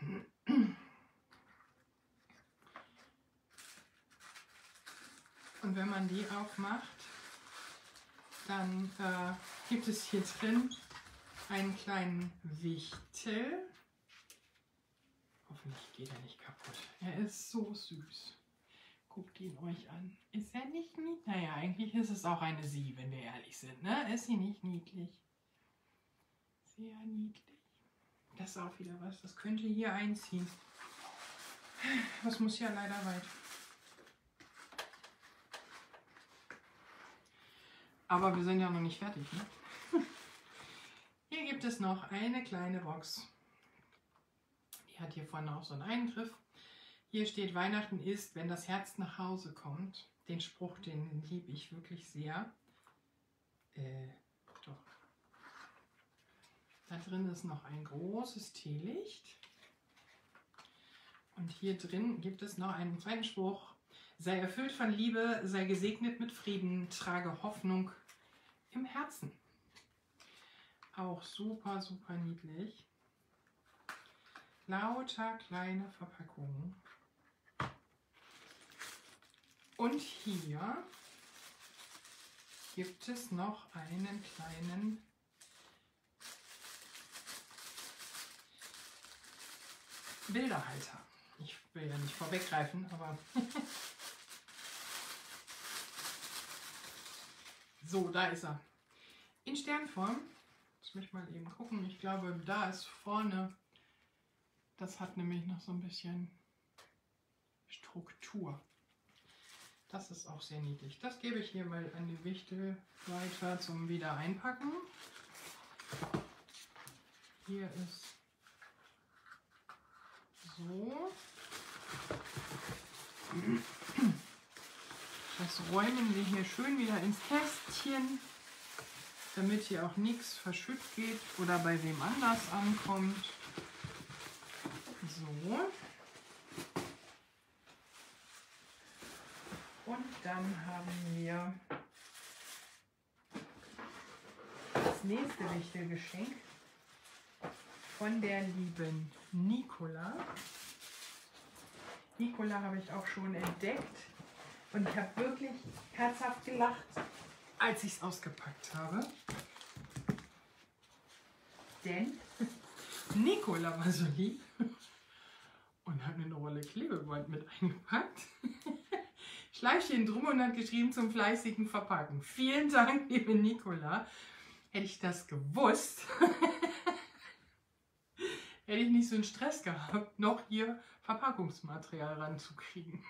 Und wenn man die aufmacht, dann äh, gibt es hier drin einen kleinen Wichtel. Hoffentlich geht er nicht kaputt. Er ist so süß. Guckt ihn euch an. Ist er nicht niedlich? Naja, eigentlich ist es auch eine Sie, wenn wir ehrlich sind. Ne? Ist sie nicht niedlich? Sehr niedlich. Das ist auch wieder was. Das könnte hier einziehen. Das muss ja leider weit. Aber wir sind ja noch nicht fertig. Ne? Hier gibt es noch eine kleine Box. Die hat hier vorne auch so einen Eingriff. Hier steht, Weihnachten ist, wenn das Herz nach Hause kommt. Den Spruch, den liebe ich wirklich sehr. Äh, doch. Da drin ist noch ein großes Teelicht. Und hier drin gibt es noch einen zweiten Spruch. Sei erfüllt von Liebe, sei gesegnet mit Frieden, trage Hoffnung im Herzen. Auch super, super niedlich. Lauter kleine Verpackungen. Und hier gibt es noch einen kleinen Bilderhalter. Ich will ja nicht vorweggreifen, aber so, da ist er. In Sternform. Lass mich mal eben gucken. Ich glaube, da ist vorne. Das hat nämlich noch so ein bisschen Struktur. Das ist auch sehr niedlich. Das gebe ich hier mal an die Wichtel weiter zum wieder einpacken. Hier ist so. Das räumen wir hier schön wieder ins Kästchen, damit hier auch nichts verschütt geht oder bei wem anders ankommt. So. Und dann haben wir das nächste Wichtelgeschenk von der lieben Nicola. Nicola habe ich auch schon entdeckt und ich habe wirklich herzhaft gelacht, als ich es ausgepackt habe. Denn Nicola war so lieb und hat mir eine Rolle Klebeband mit eingepackt. Schleifchen drum und hat geschrieben, zum fleißigen Verpacken. Vielen Dank, liebe Nicola. Hätte ich das gewusst, hätte ich nicht so einen Stress gehabt, noch hier Verpackungsmaterial ranzukriegen.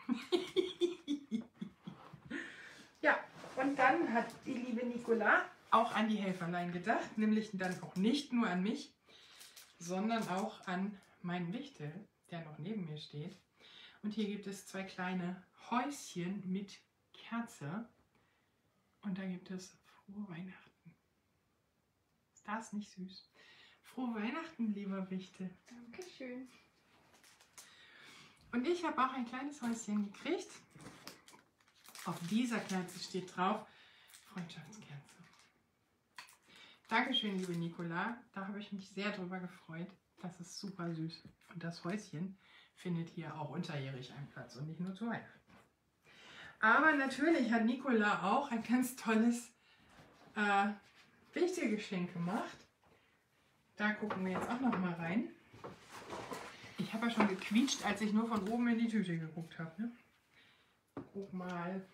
Ja, und dann hat die liebe Nicola auch an die Helferlein gedacht, nämlich dann auch nicht nur an mich, sondern auch an meinen Wichtel, der noch neben mir steht. Und hier gibt es zwei kleine Häuschen mit Kerze. Und da gibt es frohe Weihnachten. Ist das nicht süß? Frohe Weihnachten, lieber Wichtel. Dankeschön. Und ich habe auch ein kleines Häuschen gekriegt. Auf dieser Kerze steht drauf Freundschaftskerze. Dankeschön, liebe Nicola. Da habe ich mich sehr drüber gefreut. Das ist super süß. Und das Häuschen findet hier auch unterjährig einen Platz und nicht nur zu Weihnachten. Aber natürlich hat Nicola auch ein ganz tolles äh, Wichtelgeschenk gemacht. Da gucken wir jetzt auch noch mal rein. Ich habe ja schon gequietscht, als ich nur von oben in die Tüte geguckt habe. Ne? Guck mal.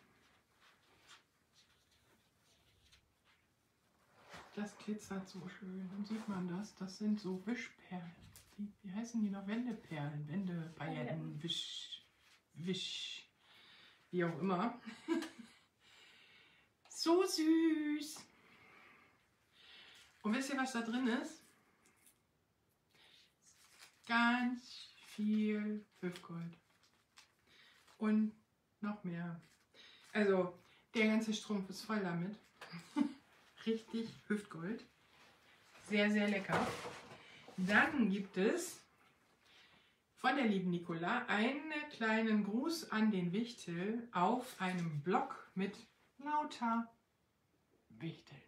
Das glitzert so schön. Und sieht man das? Das sind so Wischperlen. Die, wie heißen die noch? Wendeperlen, Wendepailletten, Wisch, Wisch, wie auch immer. So süß. Und wisst ihr, was da drin ist? Ganz viel Hüftgold. Und noch mehr. Also, der ganze Strumpf ist voll damit. Richtig Hüftgold. Sehr, sehr lecker. Dann gibt es von der lieben Nicola einen kleinen Gruß an den Wichtel auf einem Block mit lauter Wichteln.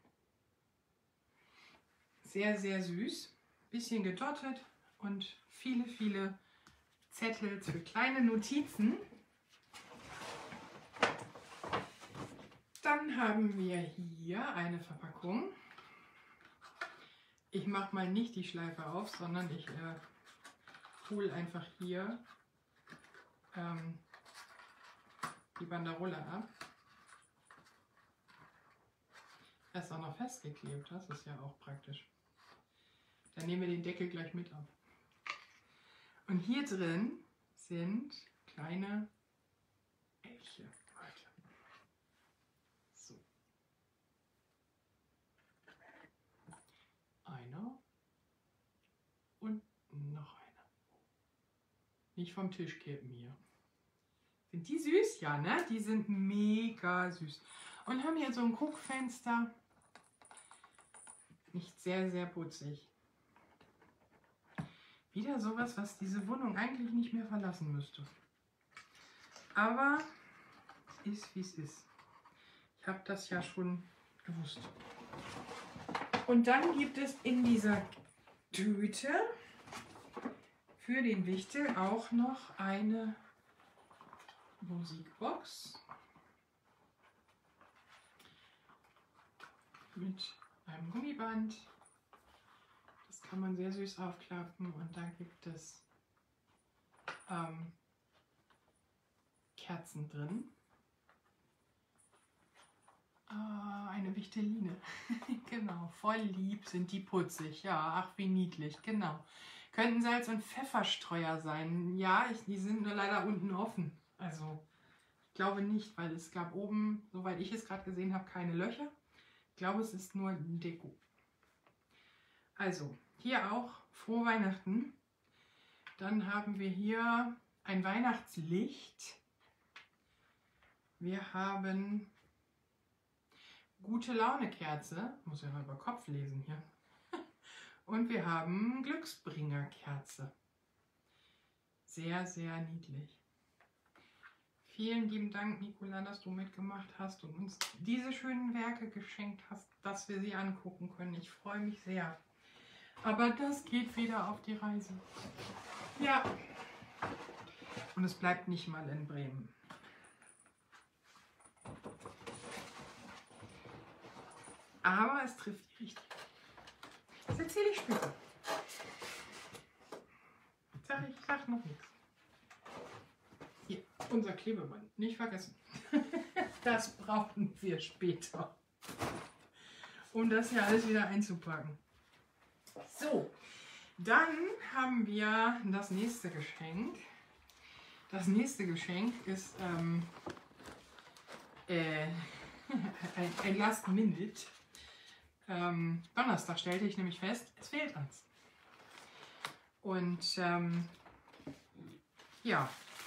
Sehr, sehr süß. Bisschen gedottet und viele, viele Zettel für kleine Notizen. Dann haben wir hier eine Verpackung. Ich mache mal nicht die Schleife auf, sondern ich äh, hole einfach hier ähm, die Banderole ab. Er ist auch noch festgeklebt, das ist ja auch praktisch. Dann nehmen wir den Deckel gleich mit ab. Und hier drin sind kleine Elche. So. Einer und noch einer. Nicht vom Tisch kippen hier. Sind die süß? Ja, ne? Die sind mega süß. Und haben hier so ein Guckfenster. Nicht sehr, sehr putzig. Wieder sowas, was diese Wohnung eigentlich nicht mehr verlassen müsste. Aber ist wie es ist. Ich habe das ja schon gewusst. Und dann gibt es in dieser Tüte für den Wichtel auch noch eine Musikbox mit einem Gummiband. Das kann man sehr süß aufklappen und da gibt es ähm, Kerzen drin. Ah, eine Wichtelline. Genau, voll lieb sind die putzig. Ja, ach wie niedlich, genau. Könnten Salz- und Pfefferstreuer sein. Ja, ich, die sind nur leider unten offen. Also, ich glaube nicht, weil es gab oben, soweit ich es gerade gesehen habe, keine Löcher. Ich glaube, es ist nur Deko. Also, hier auch frohe Weihnachten. Dann haben wir hier ein Weihnachtslicht. Wir haben gute Laune Kerze. Muss ja mal über Kopf lesen hier. Und wir haben Glücksbringer-Kerze. Sehr, sehr niedlich. Vielen lieben Dank, Nicola, dass du mitgemacht hast und uns diese schönen Werke geschenkt hast, dass wir sie angucken können. Ich freue mich sehr. Aber das geht wieder auf die Reise. Ja. Und es bleibt nicht mal in Bremen. Aber es trifft die richtig. Das erzähle ich später. Sag ich sag noch nichts. Hier, unser Klebeband. Nicht vergessen. Das brauchen wir später. Um das hier alles wieder einzupacken. So, dann haben wir das nächste Geschenk. Das nächste Geschenk ist ähm, äh, ein, ein Last Minute. Ähm, Donnerstag stellte ich nämlich fest, es fehlt eins. Und ähm, ja,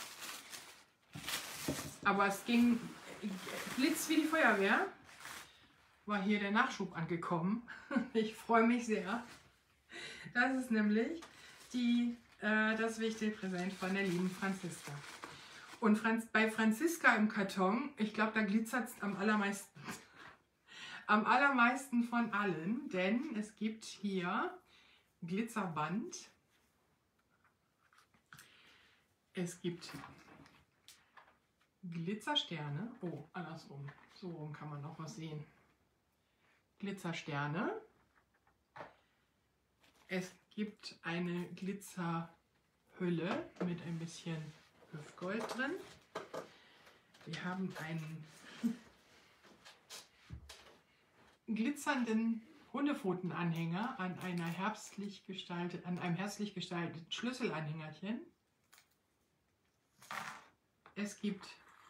aber es ging blitz wie die Feuerwehr. War hier der Nachschub angekommen. Ich freue mich sehr. Das ist nämlich die äh, das Wichtelpräsent von der lieben Franziska. Und Franz, bei Franziska im Karton, ich glaube, da glitzert es am allermeisten. Am allermeisten von allen, denn es gibt hier Glitzerband. Es gibt Glitzersterne. Oh, andersrum. So rum kann man noch was sehen. Glitzersterne. Es gibt eine Glitzerhülle mit ein bisschen Hüftgold drin. Wir haben einen glitzernden Hundepfotenanhänger an einer herbstlich gestaltet, an einem herbstlich gestalteten Schlüsselanhängerchen. Es gibt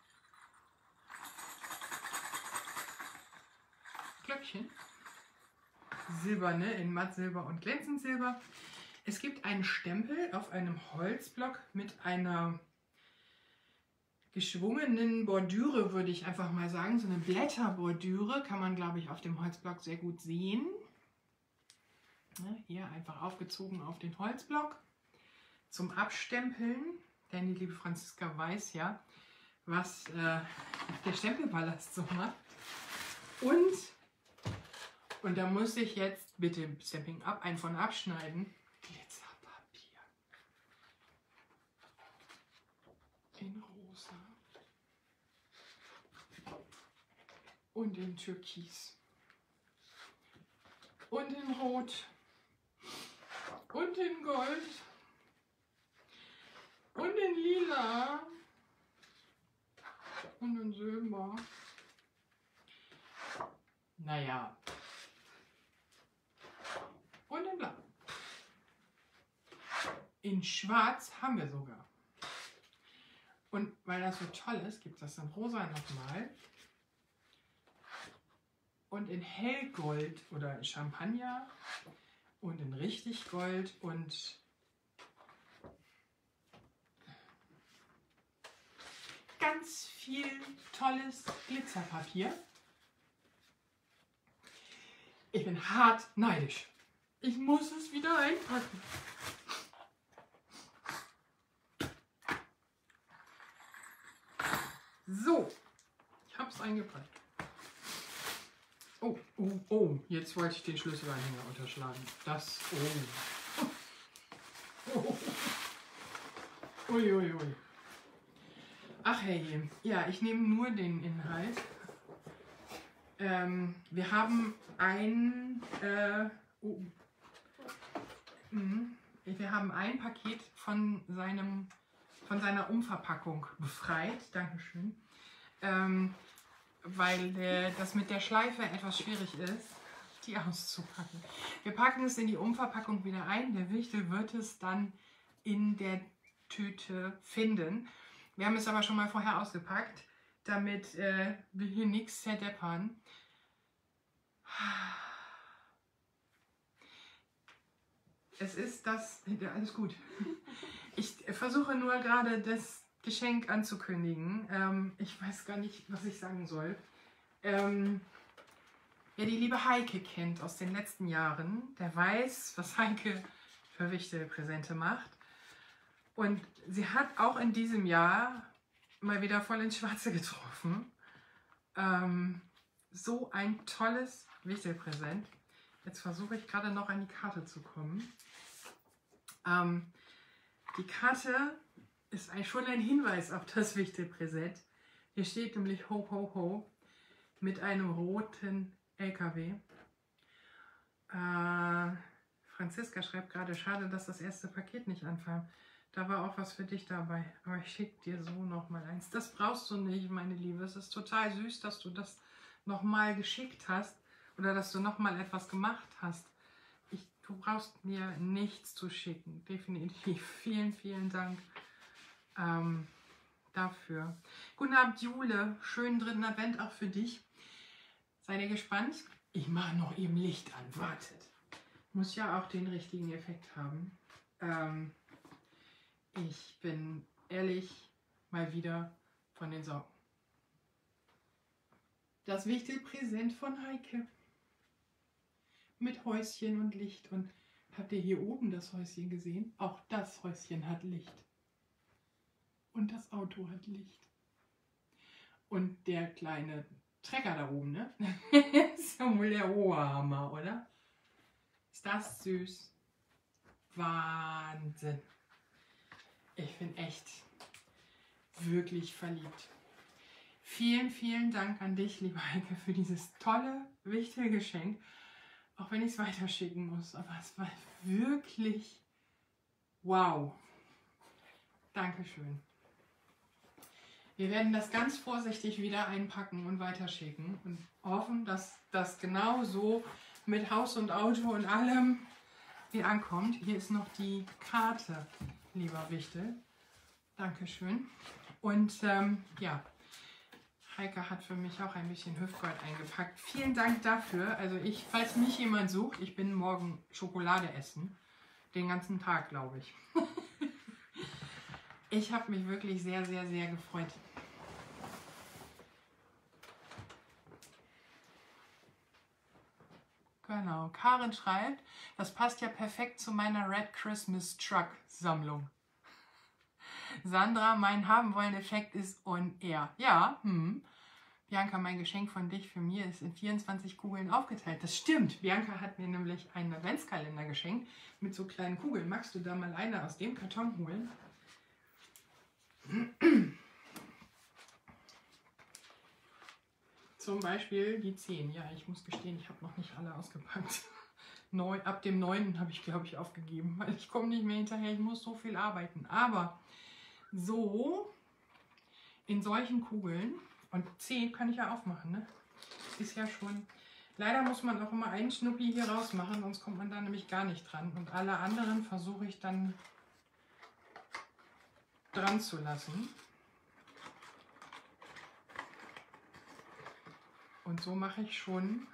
Glöckchen, silberne in Mattsilber und Glänzendsilber. Es gibt einen Stempel auf einem Holzblock mit einer geschwungenen Bordüre, würde ich einfach mal sagen. So eine Blätterbordüre kann man, glaube ich, auf dem Holzblock sehr gut sehen. Hier einfach aufgezogen auf den Holzblock zum Abstempeln, denn die liebe Franziska weiß ja, was äh, der Stempelballast so macht. Und, und da muss ich jetzt bitte Stamping Up ein von abschneiden. Glitzerpapier. In rosa. Und in Türkis. Und in Rot. Und in Gold. Und in Lila. Und in Silber. Naja. Und in Blau. In Schwarz haben wir sogar. Und weil das so toll ist, gibt es das in Rosa nochmal. Und in Hellgold oder in Champagner. Und in richtig Gold und ganz viel tolles Glitzerpapier. Ich bin hart neidisch. Ich muss es wieder einpacken. So, ich habe es eingepackt. Oh, oh, oh, jetzt wollte ich den Schlüsselanhänger unterschlagen. Das, oh. Oh. Ui, ui, ui. Ach hey, ja, ich nehme nur den Inhalt. Ähm, wir haben ein, äh, oh, wir haben ein Paket von seinem, von seiner Umverpackung befreit. Dankeschön. Ähm, weil äh, das mit der Schleife etwas schwierig ist, die auszupacken. Wir packen es in die Umverpackung wieder ein. Der Wichtel wird es dann in der Tüte finden. Wir haben es aber schon mal vorher ausgepackt, damit äh, wir hier nichts zerdeppern. Es ist das... Ja, alles gut. Ich versuche nur gerade das Geschenk anzukündigen. Ähm, ich weiß gar nicht, was ich sagen soll. Ähm, wer die liebe Heike kennt aus den letzten Jahren, der weiß, was Heike für Wichtelpräsente macht. Und sie hat auch in diesem Jahr mal wieder voll ins Schwarze getroffen. Ähm, so ein tolles Wichtelpräsent. Jetzt versuche ich gerade noch an die Karte zu kommen. Ähm, die Karte ist ein, schon ein Hinweis auf das Wichtelpräsent. Hier steht nämlich Ho, Ho, Ho mit einem roten L K W. Äh, Franziska schreibt gerade, schade, dass das erste Paket nicht ankam. Da war auch was für dich dabei. Aber ich schicke dir so nochmal eins. Das brauchst du nicht, meine Liebe. Es ist total süß, dass du das nochmal geschickt hast. Oder dass du nochmal etwas gemacht hast. Ich, du brauchst mir nichts zu schicken. Definitiv. Vielen, vielen Dank ähm, dafür. Guten Abend, Jule. Schönen dritten Advent auch für dich. Seid ihr gespannt? Ich mache noch eben Licht an. Wartet. Muss ja auch den richtigen Effekt haben. Ähm, ich bin ehrlich mal wieder von den Socken. Das Wichtelpräsent von Heike. Mit Häuschen und Licht und Habt ihr hier oben das Häuschen gesehen? Auch das Häuschen hat Licht. Und das Auto hat Licht. Und der kleine Trecker da oben, ne? Ist ja wohl der Oberhammer, oder? Ist das süß? Wahnsinn. Ich bin echt wirklich verliebt. Vielen, vielen Dank an dich, liebe Heike, für dieses tolle, wichtige Geschenk. Auch wenn ich es weiterschicken muss. Aber es war wirklich wow. Dankeschön. Wir werden das ganz vorsichtig wieder einpacken und weiterschicken und hoffen, dass das genau so mit Haus und Auto und allem hier ankommt. Hier ist noch die Karte, lieber Wichtel. Dankeschön. Und ähm, ja, Heike hat für mich auch ein bisschen Hüftgold eingepackt. Vielen Dank dafür. Also ich, falls mich jemand sucht, ich bin morgen Schokolade essen. Den ganzen Tag, glaube ich. Ich habe mich wirklich sehr, sehr, sehr gefreut. Genau, Karin schreibt, das passt ja perfekt zu meiner Red Christmas Truck Sammlung. Sandra, mein Haben-Wollen-Effekt ist on air. Ja, hm. Bianca, mein Geschenk von dich für mir ist in vierundzwanzig Kugeln aufgeteilt. Das stimmt. Bianca hat mir nämlich einen Adventskalender geschenkt mit so kleinen Kugeln. Magst du da mal eine aus dem Karton holen? Zum Beispiel die zehn. Ja, ich muss gestehen, ich habe noch nicht alle ausgepackt. Neun, ab dem neunten habe ich, glaube ich, aufgegeben, weil ich komme nicht mehr hinterher. Ich muss so viel arbeiten. Aber so in solchen Kugeln, und zehn kann ich ja aufmachen, ne? Ist ja schon... Leider muss man auch immer einen Schnuppi hier rausmachen, sonst kommt man da nämlich gar nicht dran. Und alle anderen versuche ich dann dran zu lassen. Und so mache ich schon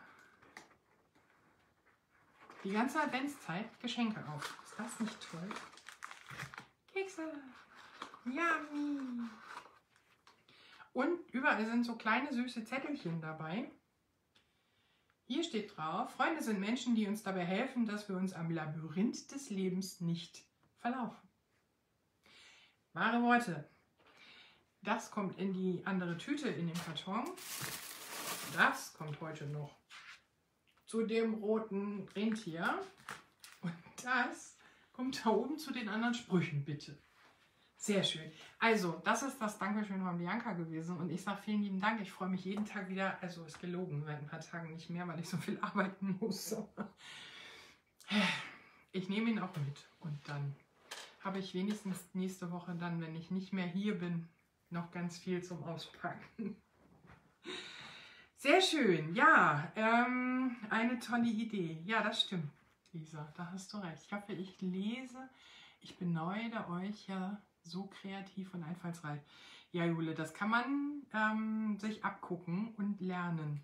die ganze Adventszeit Geschenke auf. Ist das nicht toll? Kekse! Yummy! Und überall sind so kleine süße Zettelchen dabei. Hier steht drauf, Freunde sind Menschen, die uns dabei helfen, dass wir uns am Labyrinth des Lebens nicht verlaufen. Wahre Worte. Das kommt in die andere Tüte in den Karton. Das kommt heute noch zu dem roten Rentier. Und das kommt da oben zu den anderen Sprüchen, bitte. Sehr schön. Also, das ist das Dankeschön von Bianca gewesen. Und ich sage vielen lieben Dank. Ich freue mich jeden Tag wieder. Also, ist gelogen, seit ein paar Tagen nicht mehr, weil ich so viel arbeiten muss. Ich nehme ihn auch mit. Und dann habe ich wenigstens nächste Woche dann, wenn ich nicht mehr hier bin, noch ganz viel zum Auspacken. Sehr schön. Ja, ähm, eine tolle Idee. Ja, das stimmt, Lisa. Da hast du recht. Ich hoffe, ich lese. Ich beneide euch ja so kreativ und einfallsreich. Ja, Jule, das kann man ähm, sich abgucken und lernen.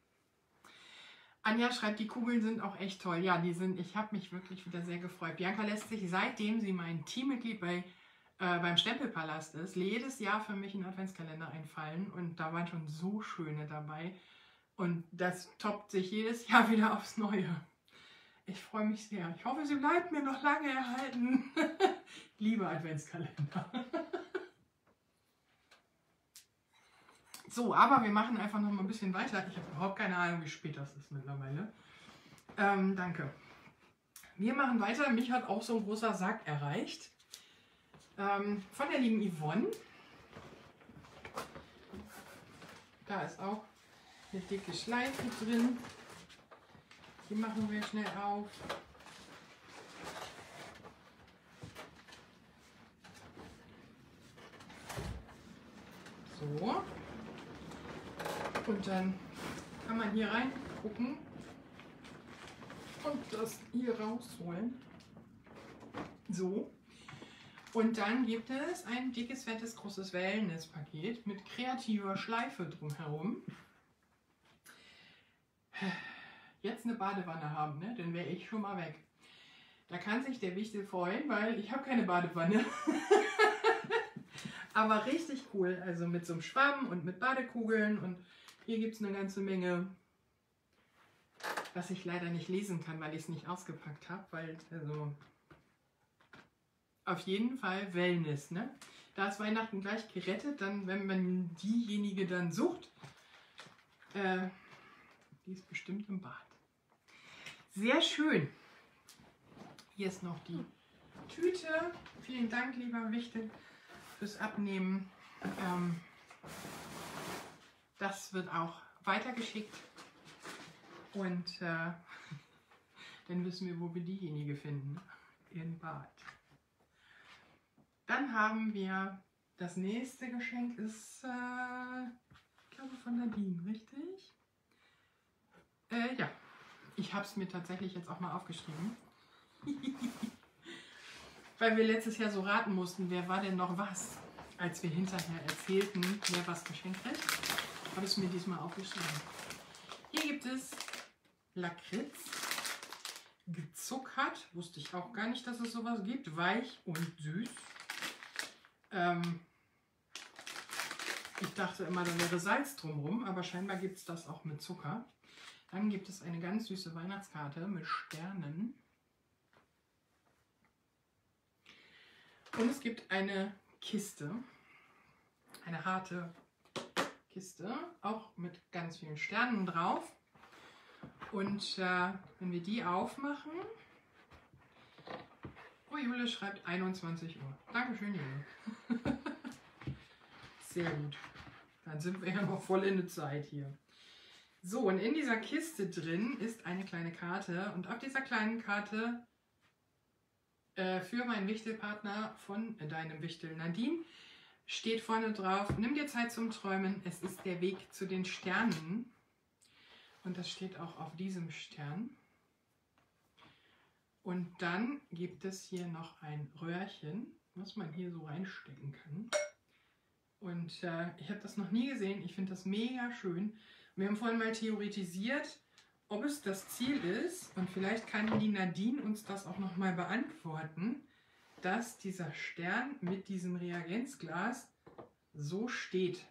Anja schreibt, die Kugeln sind auch echt toll. Ja, die sind, ich habe mich wirklich wieder sehr gefreut. Bianca lässt sich, seitdem sie mein Teammitglied bei, äh, beim Stempelpalast ist, jedes Jahr für mich einen Adventskalender einfallen. Und da waren schon so schöne dabei. Und das toppt sich jedes Jahr wieder aufs Neue. Ich freue mich sehr. Ich hoffe, sie bleibt mir noch lange erhalten. Liebe Adventskalender. So, aber wir machen einfach noch mal ein bisschen weiter. Ich habe überhaupt keine Ahnung, wie spät das ist mittlerweile. Ähm, danke. Wir machen weiter. Mich hat auch so ein großer Sack erreicht. Ähm, von der lieben Yvonne. Da ist auch eine dicke Schleife drin. Die machen wir schnell auf. So. Und dann kann man hier reingucken und das hier rausholen. So. Und dann gibt es ein dickes, fettes, großes Wellness-Paket mit kreativer Schleife drumherum. Jetzt eine Badewanne haben, ne? Dann wäre ich schon mal weg. Da kann sich der Wichtel freuen, weil ich habe keine Badewanne. Aber richtig cool, also mit so einem Schwamm und mit Badekugeln und hier gibt es eine ganze Menge was ich leider nicht lesen kann, weil ich es nicht ausgepackt habe, weil also auf jeden Fall Wellness, ne? Da ist Weihnachten gleich gerettet, dann wenn man diejenige dann sucht, äh, die ist bestimmt im Bad. Sehr schön. Hier ist noch die Tüte. Vielen Dank, lieber Wichtel, fürs Abnehmen. Ähm, das wird auch weitergeschickt. Und äh, dann wissen wir, wo wir diejenige finden. Im Bad. Dann haben wir das nächste Geschenk, ist, äh, ich glaube, von Nadine, richtig? Äh, ja, ich habe es mir tatsächlich jetzt auch mal aufgeschrieben. Weil wir letztes Jahr so raten mussten, wer war denn noch was, als wir hinterher erzählten, wer was geschenkt hat. Habe ich es mir diesmal aufgeschrieben. Hier gibt es Lakritz, gezuckert, wusste ich auch gar nicht, dass es sowas gibt, weich und süß. Ähm, ich dachte immer, da wäre Salz drumherum, aber scheinbar gibt es das auch mit Zucker. Dann gibt es eine ganz süße Weihnachtskarte mit Sternen. Und es gibt eine Kiste, eine harte Kiste, auch mit ganz vielen Sternen drauf. Und äh, wenn wir die aufmachen, oh, Jule schreibt einundzwanzig Uhr. Dankeschön, Jule. Sehr gut. Dann sind wir ja noch voll in der Zeit hier. So, und in dieser Kiste drin ist eine kleine Karte. Und auf dieser kleinen Karte äh, für meinen Wichtelpartner von deinem Wichtel Nadine steht vorne drauf: Nimm dir Zeit zum Träumen, es ist der Weg zu den Sternen. Und das steht auch auf diesem Stern. Und dann gibt es hier noch ein Röhrchen, was man hier so reinstecken kann. Und äh, ich habe das noch nie gesehen. Ich finde das mega schön. Wir haben vorhin mal theoretisiert, ob es das Ziel ist, und vielleicht kann die Nadine uns das auch noch mal beantworten, dass dieser Stern mit diesem Reagenzglas so steht.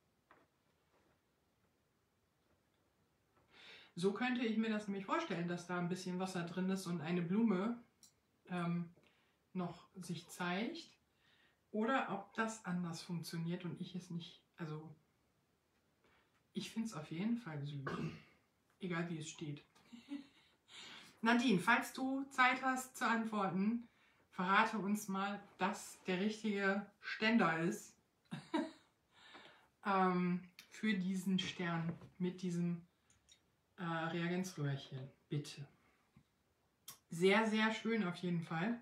So könnte ich mir das nämlich vorstellen, dass da ein bisschen Wasser drin ist und eine Blume ähm, noch sich zeigt. Oder ob das anders funktioniert und ich es nicht, also ich finde es auf jeden Fall süß. Egal wie es steht. Nadine, falls du Zeit hast zu antworten, verrate uns mal, dass der richtige Ständer ist ähm, für diesen Stern mit diesem äh, Reagenzröhrchen. Bitte. Sehr, sehr schön auf jeden Fall.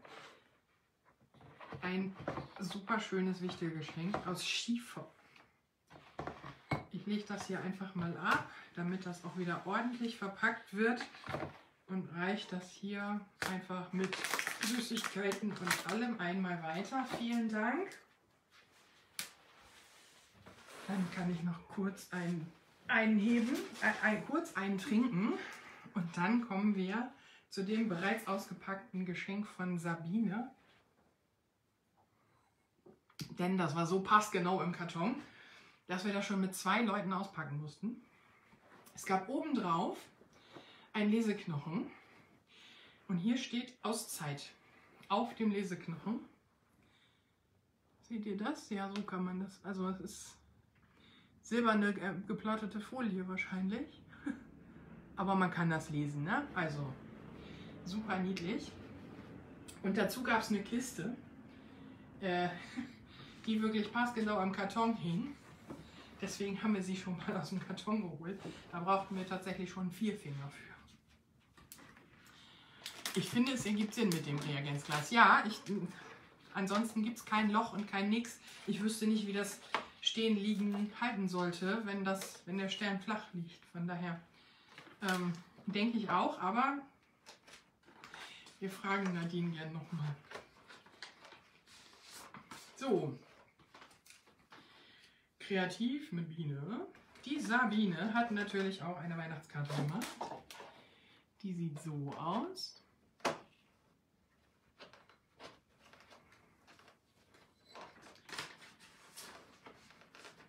Ein super schönes Wichtelgeschenk aus Schiefer. Ich lege das hier einfach mal ab, damit das auch wieder ordentlich verpackt wird, und reiche das hier einfach mit Süßigkeiten und allem einmal weiter. Vielen Dank. Dann kann ich noch kurz ein, einheben, äh, ein, kurz eintrinken, und dann kommen wir zu dem bereits ausgepackten Geschenk von Sabine. Denn das war so passgenau im Karton, dass wir das schon mit zwei Leuten auspacken mussten. Es gab obendrauf ein Leseknochen und hier steht Auszeit auf dem Leseknochen. Seht ihr das? Ja, so kann man das. Also es ist silberne äh, geplottete Folie wahrscheinlich. Aber man kann das lesen, ne? Also super niedlich. Und dazu gab es eine Kiste, äh, die wirklich passgenau am Karton hing. Deswegen haben wir sie schon mal aus dem Karton geholt. Da brauchten wir tatsächlich schon vier Finger für. Ich finde, es ergibt Sinn mit dem Reagenzglas. Ja, ich, ansonsten gibt es kein Loch und kein Nix. Ich wüsste nicht, wie das Stehen, Liegen halten sollte, wenn, das, wenn der Stern flach liegt. Von daher ähm, denke ich auch, aber wir fragen Nadine gerne nochmal. So. Kreativ mit Biene. Die Sabine hat natürlich auch eine Weihnachtskarte gemacht. Die sieht so aus.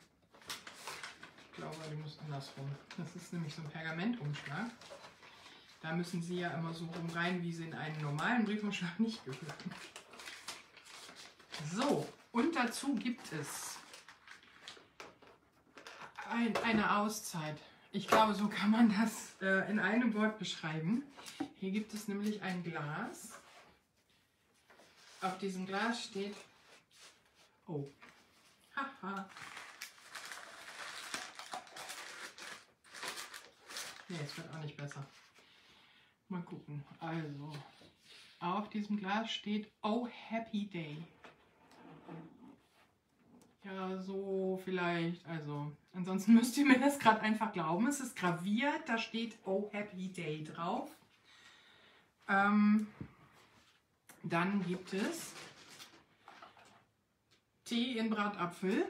Ich glaube, die muss andersrum. Das ist nämlich so ein Pergamentumschlag. Da müssen Sie ja immer so rum rein, wie Sie in einen normalen Briefumschlag nicht gehören. So, und dazu gibt es ein, eine Auszeit. Ich glaube, so kann man das äh, in einem Wort beschreiben. Hier gibt es nämlich ein Glas. Auf diesem Glas steht... Oh. Haha. Ne, es wird auch nicht besser. Mal gucken. Also, auf diesem Glas steht Oh Happy Day. Ja, so vielleicht. Also, ansonsten müsst ihr mir das gerade einfach glauben. Es ist graviert. Da steht Oh Happy Day drauf. Ähm, dann gibt es Tee in Bratapfel.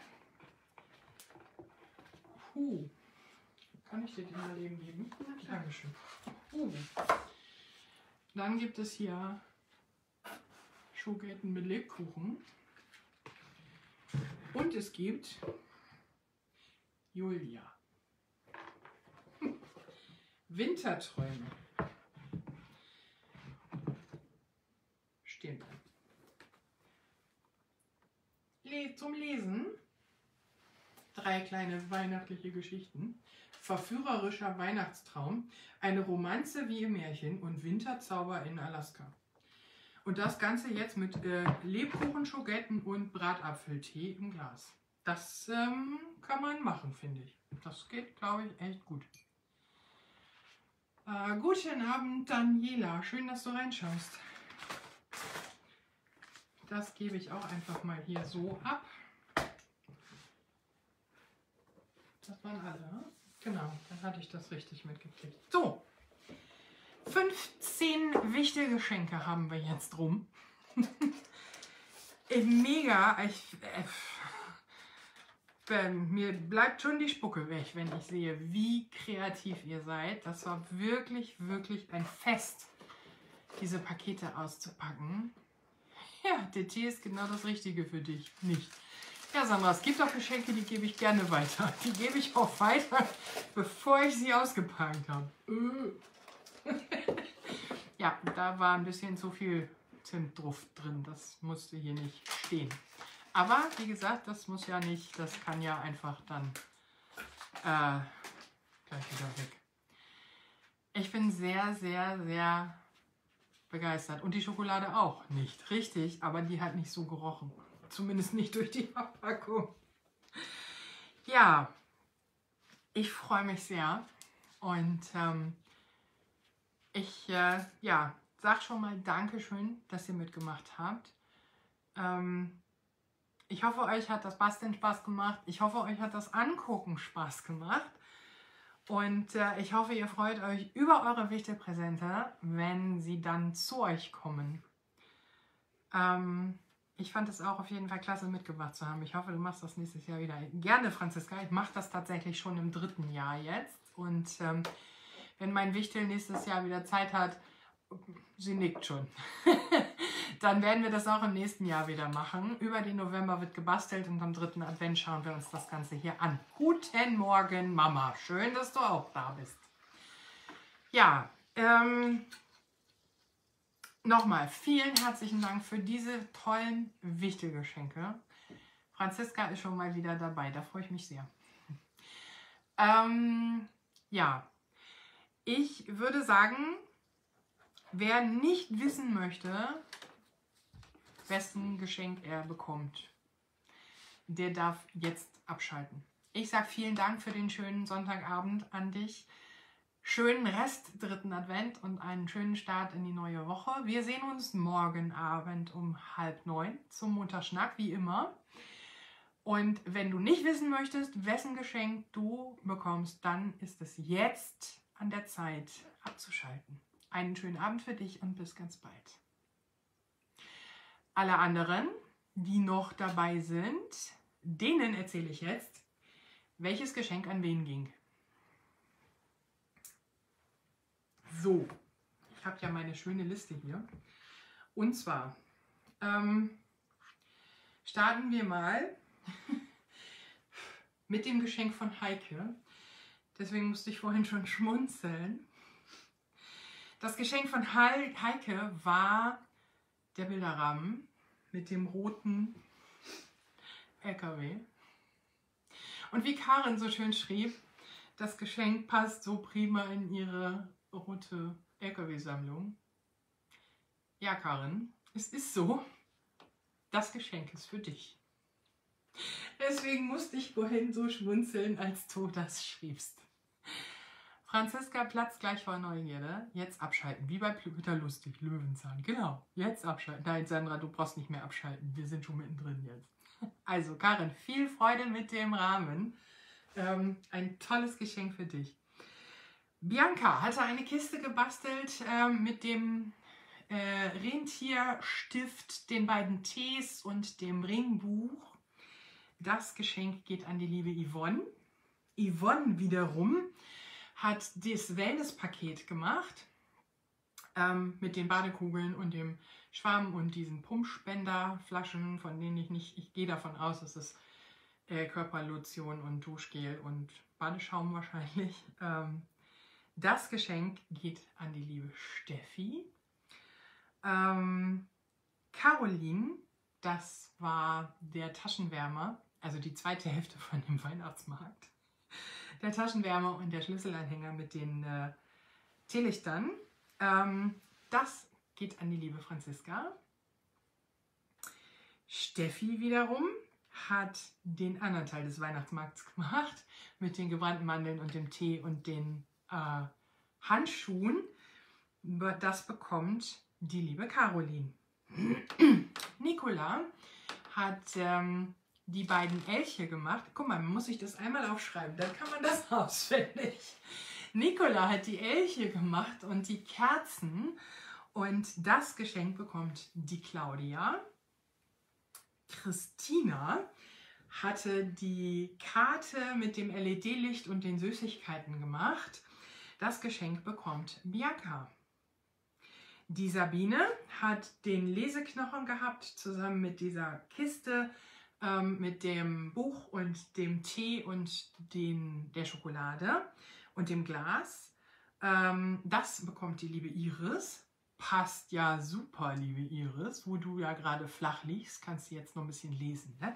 Huh. Kann ich dir den mal eben geben? Dankeschön. Uh. Dann gibt es hier Schoketten mit Lebkuchen. Und es gibt Julia. Winterträume. Stehen drin. Zum Lesen drei kleine weihnachtliche Geschichten. Verführerischer Weihnachtstraum, eine Romanze wie im Märchen und Winterzauber in Alaska. Und das Ganze jetzt mit äh, Lebkuchen, Schoketten und Bratapfeltee im Glas. Das ähm, kann man machen, finde ich. Das geht, glaube ich, echt gut. Äh, guten Abend, Daniela. Schön, dass du reinschaust. Das gebe ich auch einfach mal hier so ab. Das waren alle, ne? Genau, dann hatte ich das richtig mitgekriegt. So, fünfzehn wichtige Geschenke haben wir jetzt rum. Mega, ich, äh, mir bleibt schon die Spucke weg, wenn ich sehe, wie kreativ ihr seid. Das war wirklich, wirklich ein Fest, diese Pakete auszupacken. Ja, der Tee ist genau das Richtige für dich, nicht? Ja, Sandra, es gibt auch Geschenke, die gebe ich gerne weiter. Die gebe ich auch weiter, bevor ich sie ausgepackt habe. Ja, da war ein bisschen zu viel Zimtdruff drin. Das musste hier nicht stehen. Aber wie gesagt, das muss ja nicht, das kann ja einfach dann äh, gleich wieder weg. Ich bin sehr, sehr, sehr begeistert. Und die Schokolade auch nicht. Richtig, aber die hat nicht so gerochen. Zumindest nicht durch die Verpackung. Ja, ich freue mich sehr. Und ähm, ich äh, ja, sag schon mal Dankeschön, dass ihr mitgemacht habt. Ähm, ich hoffe, euch hat das Basteln Spaß gemacht. Ich hoffe, euch hat das Angucken Spaß gemacht. Und äh, ich hoffe, ihr freut euch über eure Wichtelpräsente, wenn sie dann zu euch kommen. Ähm, Ich fand es auch auf jeden Fall klasse, mitgebracht zu haben. Ich hoffe, du machst das nächstes Jahr wieder. Gerne, Franziska. Ich mache das tatsächlich schon im dritten Jahr jetzt. Und ähm, wenn mein Wichtel nächstes Jahr wieder Zeit hat, sie nickt schon, dann werden wir das auch im nächsten Jahr wieder machen. Über den November wird gebastelt und am dritten Advent schauen wir uns das Ganze hier an. Guten Morgen, Mama. Schön, dass du auch da bist. Ja, ähm... Nochmal, vielen herzlichen Dank für diese tollen Wichtelgeschenke. Franziska ist schon mal wieder dabei, da freue ich mich sehr. Ähm, ja, ich würde sagen, wer nicht wissen möchte, wessen Geschenk er bekommt, der darf jetzt abschalten. Ich sage vielen Dank für den schönen Sonntagabend an dich. Schönen Rest dritten Advent und einen schönen Start in die neue Woche. Wir sehen uns morgen Abend um halb neun zum Montagsschnack, wie immer. Und wenn du nicht wissen möchtest, wessen Geschenk du bekommst, dann ist es jetzt an der Zeit abzuschalten. Einen schönen Abend für dich und bis ganz bald. Alle anderen, die noch dabei sind, denen erzähle ich jetzt, welches Geschenk an wen ging. So, ich habe ja meine schöne Liste hier. Und zwar ähm, starten wir mal mit dem Geschenk von Heike. Deswegen musste ich vorhin schon schmunzeln. Das Geschenk von Heike war der Bilderrahmen mit dem roten L K W. Und wie Karin so schön schrieb, das Geschenk passt so prima in ihre rote L K W-Sammlung. Ja, Karin, es ist so, das Geschenk ist für dich. Deswegen musste ich vorhin so schmunzeln, als du das schriebst. Franziska platzt gleich vor Neugierde. Jetzt abschalten, wie bei Peter Lustig, Löwenzahn. Genau, jetzt abschalten. Nein, Sandra, du brauchst nicht mehr abschalten. Wir sind schon mittendrin jetzt. Also, Karin, viel Freude mit dem Rahmen. Ähm, ein tolles Geschenk für dich. Bianca hatte eine Kiste gebastelt ähm, mit dem äh, Rentierstift, den beiden Tees und dem Ringbuch. Das Geschenk geht an die liebe Yvonne. Yvonne wiederum hat das Wellness-Paket gemacht ähm, mit den Badekugeln und dem Schwamm und diesen Pumpspenderflaschen, von denen ich nicht, ich gehe davon aus, dass es äh, Körperlotion und Duschgel und Badeschaum wahrscheinlich. Ähm, das Geschenk geht an die liebe Steffi. Ähm, Caroline, das war der Taschenwärmer, also die zweite Hälfte von dem Weihnachtsmarkt. Der Taschenwärmer und der Schlüsselanhänger mit den äh, Teelichtern. Ähm, das geht an die liebe Franziska. Steffi wiederum hat den anderen Teil des Weihnachtsmarkts gemacht mit den gebrannten Mandeln und dem Tee und den äh, Handschuhen. Das bekommt die liebe Caroline. Nicola hat ähm, die beiden Elche gemacht. Guck mal, man muss sich das einmal aufschreiben, dann kann man das auswendig. Nicola hat die Elche gemacht und die Kerzen. Und das Geschenk bekommt die Claudia. Christina hatte die Karte mit dem L E D-Licht und den Süßigkeiten gemacht. Das Geschenk bekommt Bianca. Die Sabine hat den Leseknochen gehabt, zusammen mit dieser Kiste, ähm, mit dem Buch und dem Tee und den, der Schokolade und dem Glas. Ähm, das bekommt die liebe Iris. Passt ja super, liebe Iris, wo du ja gerade flach liegst, kannst du jetzt noch ein bisschen lesen, ne?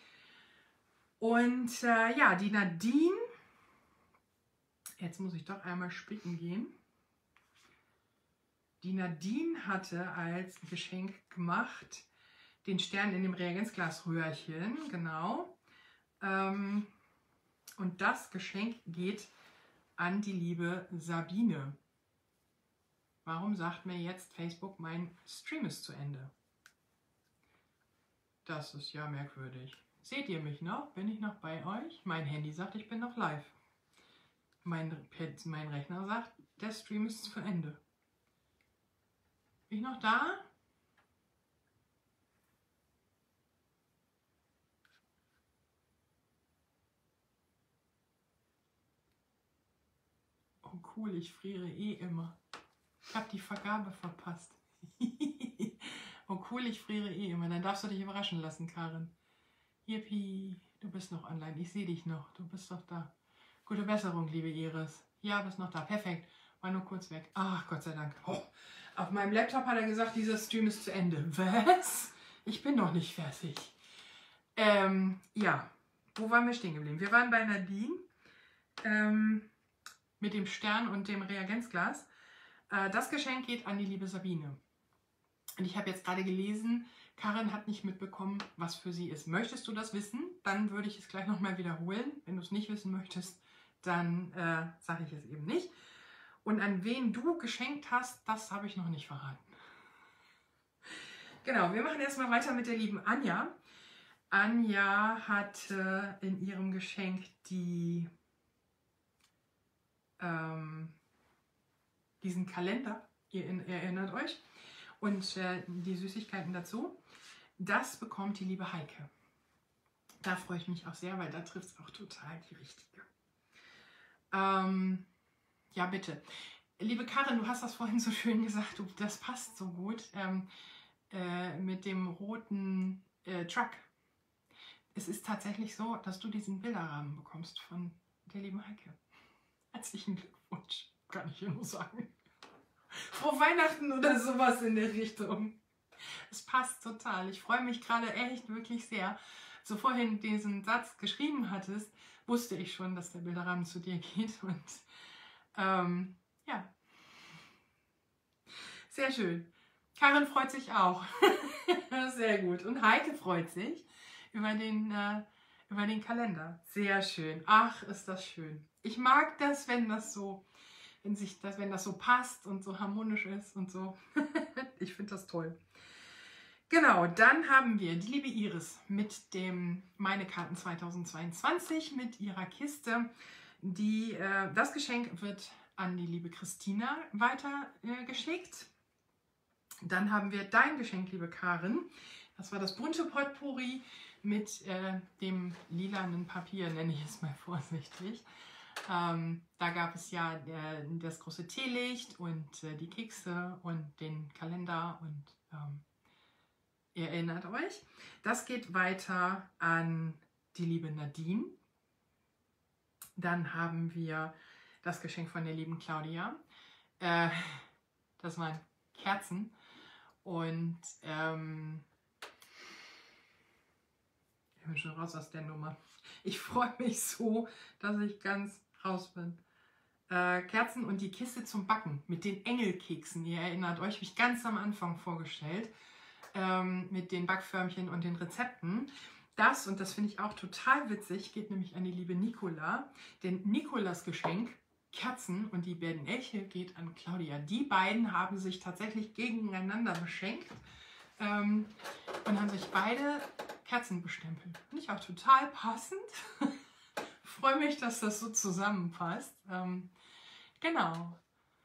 Und äh, ja, die Nadine, jetzt muss ich doch einmal spicken gehen. Die Nadine hatte als Geschenk gemacht den Stern in dem Reagenzglasröhrchen, genau. Ähm, und das Geschenk geht an die liebe Sabine. Warum sagt mir jetzt Facebook, mein Stream ist zu Ende? Das ist ja merkwürdig. Seht ihr mich noch? Bin ich noch bei euch? Mein Handy sagt, ich bin noch live. Mein, mein Rechner sagt, der Stream ist zu Ende. Bin ich noch da? Oh cool, ich friere eh immer. Ich habe die Vergabe verpasst. Oh cool, ich friere eh immer. Dann darfst du dich überraschen lassen, Karin. Yippie, du bist noch online. Ich sehe dich noch. Du bist doch da. Gute Besserung, liebe Iris. Ja, bist noch da. Perfekt. War nur kurz weg. Ach, Gott sei Dank. Oh. Auf meinem Laptop hat er gesagt, dieser Stream ist zu Ende. Was? Ich bin noch nicht fertig. Ähm, ja. Wo waren wir stehen geblieben? Wir waren bei Nadine. Ähm, mit dem Stern und dem Reagenzglas. Äh, das Geschenk geht an die liebe Sabine. Und ich habe jetzt gerade gelesen, Karin hat nicht mitbekommen, was für sie ist. Möchtest du das wissen? Dann würde ich es gleich nochmal wiederholen. Wenn du es nicht wissen möchtest, dann äh, sage ich es eben nicht. Und an wen du geschenkt hast, das habe ich noch nicht verraten. Genau, wir machen erstmal weiter mit der lieben Anja. Anja hatte in ihrem Geschenk die, ähm, diesen Kalender, ihr erinnert euch, und äh, die Süßigkeiten dazu. Das bekommt die liebe Heike. Da freue ich mich auch sehr, weil da trifft es auch total die richtige. Ähm, ja, bitte. Liebe Karin, du hast das vorhin so schön gesagt, du, das passt so gut ähm, äh, mit dem roten äh, Truck. Es ist tatsächlich so, dass du diesen Bilderrahmen bekommst von der lieben Heike. Herzlichen Glückwunsch, kann ich hier nur sagen. Frohe Weihnachten oder sowas in der Richtung. Es passt total. Ich freue mich gerade echt wirklich sehr. So vorhin diesen Satz geschrieben hattest, wusste ich schon, dass der Bilderrahmen zu dir geht. Und ähm, ja, sehr schön. Karin freut sich auch. Sehr gut. Und Heike freut sich über den, äh, über den Kalender. Sehr schön. Ach, ist das schön. Ich mag das, wenn das so, wenn sich das, wenn das so passt und so harmonisch ist und so. Ich finde das toll. Genau, dann haben wir die liebe Iris mit dem Meine Karten zweitausendzweiundzwanzig mit ihrer Kiste. Die, äh, das Geschenk wird an die liebe Christina weitergeschickt. Äh, Dann haben wir dein Geschenk, liebe Karin. Das war das bunte Potpourri mit äh, dem lilanen Papier, nenne ich es mal vorsichtig. Ähm, da gab es ja äh, das große Teelicht und äh, die Kekse und den Kalender und ähm, ihr erinnert euch. Das geht weiter an die liebe Nadine. Dann haben wir das Geschenk von der lieben Claudia. Äh, das waren Kerzen. Und ähm, ich bin schon raus aus der Nummer. Ich freue mich so, dass ich ganz raus bin. Äh, Kerzen und die Kiste zum Backen mit den Engelkeksen. Ihr erinnert euch, habe ich ganz am Anfang vorgestellt. Ähm, mit den Backförmchen und den Rezepten. Das, und das finde ich auch total witzig, geht nämlich an die liebe Nicola. Denn Nicolas Geschenk, Kerzen und die beiden Elche, geht an Claudia. Die beiden haben sich tatsächlich gegeneinander beschenkt ähm, und haben sich beide Kerzen bestempelt. Finde ich auch total passend. Freue mich, dass das so zusammenpasst. Ähm, genau.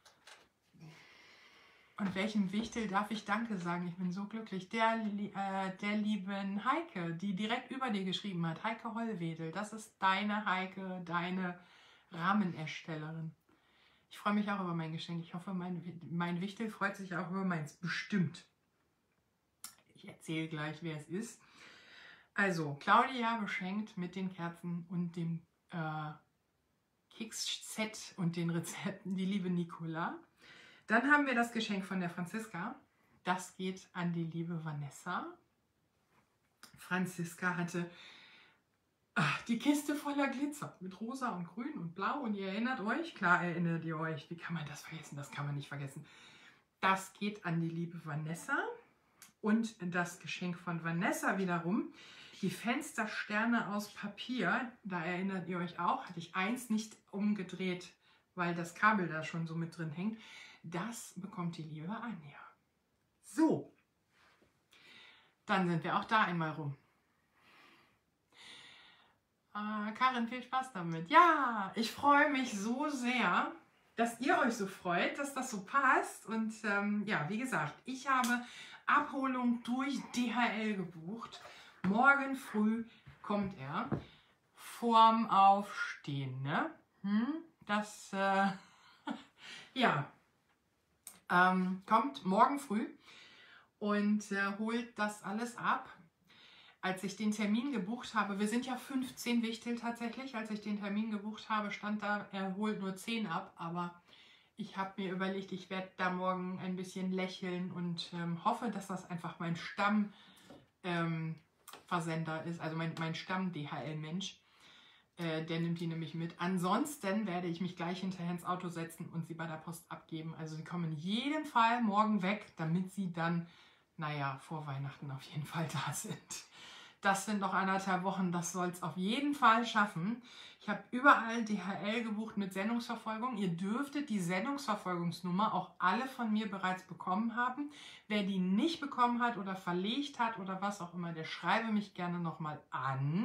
Und welchem Wichtel darf ich Danke sagen? Ich bin so glücklich. Der, äh, der lieben Heike, die direkt über dir geschrieben hat. Heike Hollwedel, das ist deine Heike, deine Rahmenerstellerin. Ich freue mich auch über mein Geschenk. Ich hoffe, mein, mein Wichtel freut sich auch über meins. Bestimmt. Ich erzähle gleich, wer es ist. Also, Claudia beschenkt mit den Kerzen und dem äh, Keksset und den Rezepten die liebe Nicola. Dann haben wir das Geschenk von der Franziska. Das geht an die liebe Vanessa. Franziska hatte ach, die Kiste voller Glitzer mit rosa und grün und blau. Und ihr erinnert euch? Klar erinnert ihr euch. Wie kann man das vergessen? Das kann man nicht vergessen. Das geht an die liebe Vanessa. Und das Geschenk von Vanessa wiederum. Die Fenstersterne aus Papier. Da erinnert ihr euch auch. Hatte ich eins nicht umgedreht, weil das Kabel da schon so mit drin hängt. Das bekommt die liebe Anja. So, dann sind wir auch da einmal rum. Äh, Karin, viel Spaß damit. Ja, ich freue mich so sehr, dass ihr euch so freut, dass das so passt. Und ähm, ja, wie gesagt, ich habe Abholung durch D H L gebucht. Morgen früh kommt er. Vorm Aufstehen, ne? Hm? Das, äh, ja. Ähm, kommt morgen früh und äh, holt das alles ab. Als ich den Termin gebucht habe, wir sind ja fünfzehn Wichtel tatsächlich, als ich den Termin gebucht habe, stand da, er holt nur zehn ab, aber ich habe mir überlegt, ich werde da morgen ein bisschen lächeln und ähm, hoffe, dass das einfach mein Stammversender ähm, ist, also mein, mein Stamm-D H L-Mensch. Der nimmt die nämlich mit. Ansonsten werde ich mich gleich hinterher ins Auto setzen und sie bei der Post abgeben. Also sie kommen in jedem Fall morgen weg, damit sie dann, naja, vor Weihnachten auf jeden Fall da sind. Das sind noch anderthalb Wochen, das soll es auf jeden Fall schaffen. Ich habe überall D H L gebucht mit Sendungsverfolgung. Ihr dürftet die Sendungsverfolgungsnummer auch alle von mir bereits bekommen haben. Wer die nicht bekommen hat oder verlegt hat oder was auch immer, der schreibe mich gerne nochmal an.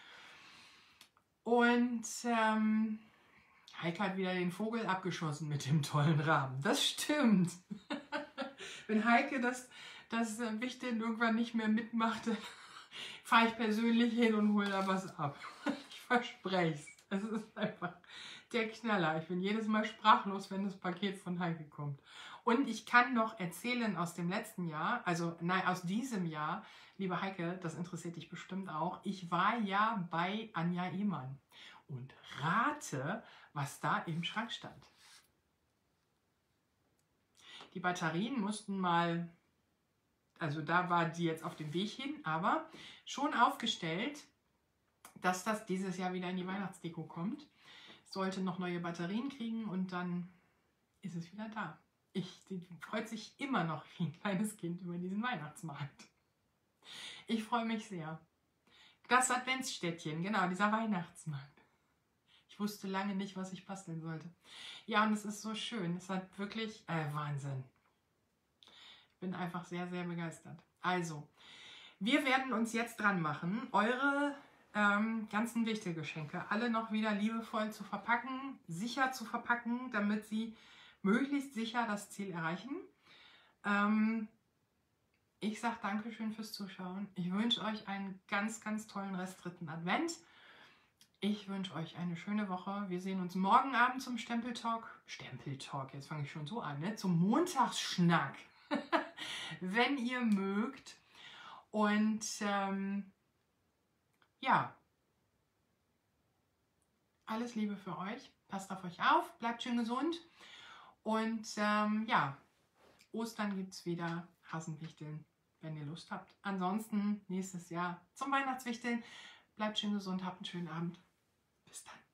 Und ähm, Heike hat wieder den Vogel abgeschossen mit dem tollen Rahmen. Das stimmt. Wenn Heike das, das Wichteln irgendwann nicht mehr mitmachte, fahre ich persönlich hin und hole da was ab. Ich verspreche es. Es ist einfach der Knaller. Ich bin jedes Mal sprachlos, wenn das Paket von Heike kommt. Und ich kann noch erzählen aus dem letzten Jahr, also nein, aus diesem Jahr, liebe Heike, das interessiert dich bestimmt auch. Ich war ja bei Anja Ehmann und rate, was da im Schrank stand. Die Batterien mussten mal, also da war die jetzt auf dem Weg hin, aber schon aufgestellt, dass das dieses Jahr wieder in die Weihnachtsdeko kommt. Sollte noch neue Batterien kriegen und dann ist es wieder da. Ich, die freut sich immer noch wie ein kleines Kind über diesen Weihnachtsmarkt. Ich freue mich sehr. Das Adventsstädtchen, genau, dieser Weihnachtsmarkt. Ich wusste lange nicht, was ich basteln sollte. Ja, und es ist so schön. Es hat wirklich, äh, Wahnsinn. Ich bin einfach sehr, sehr begeistert. Also, wir werden uns jetzt dran machen, eure ähm, ganzen Wichtelgeschenke alle noch wieder liebevoll zu verpacken, sicher zu verpacken, damit sie möglichst sicher das Ziel erreichen. Ähm, ich sage Dankeschön fürs Zuschauen. Ich wünsche euch einen ganz, ganz tollen Rest dritten Advent. Ich wünsche euch eine schöne Woche. Wir sehen uns morgen Abend zum Stempeltalk. Stempeltalk, jetzt fange ich schon so an, ne? Zum Montagsschnack. Wenn ihr mögt. Und ähm, ja, alles Liebe für euch. Passt auf euch auf, bleibt schön gesund. Und ähm, ja, Ostern gibt es wieder Hasenwichteln, wenn ihr Lust habt. Ansonsten nächstes Jahr zum Weihnachtswichteln. Bleibt schön gesund, habt einen schönen Abend. Bis dann.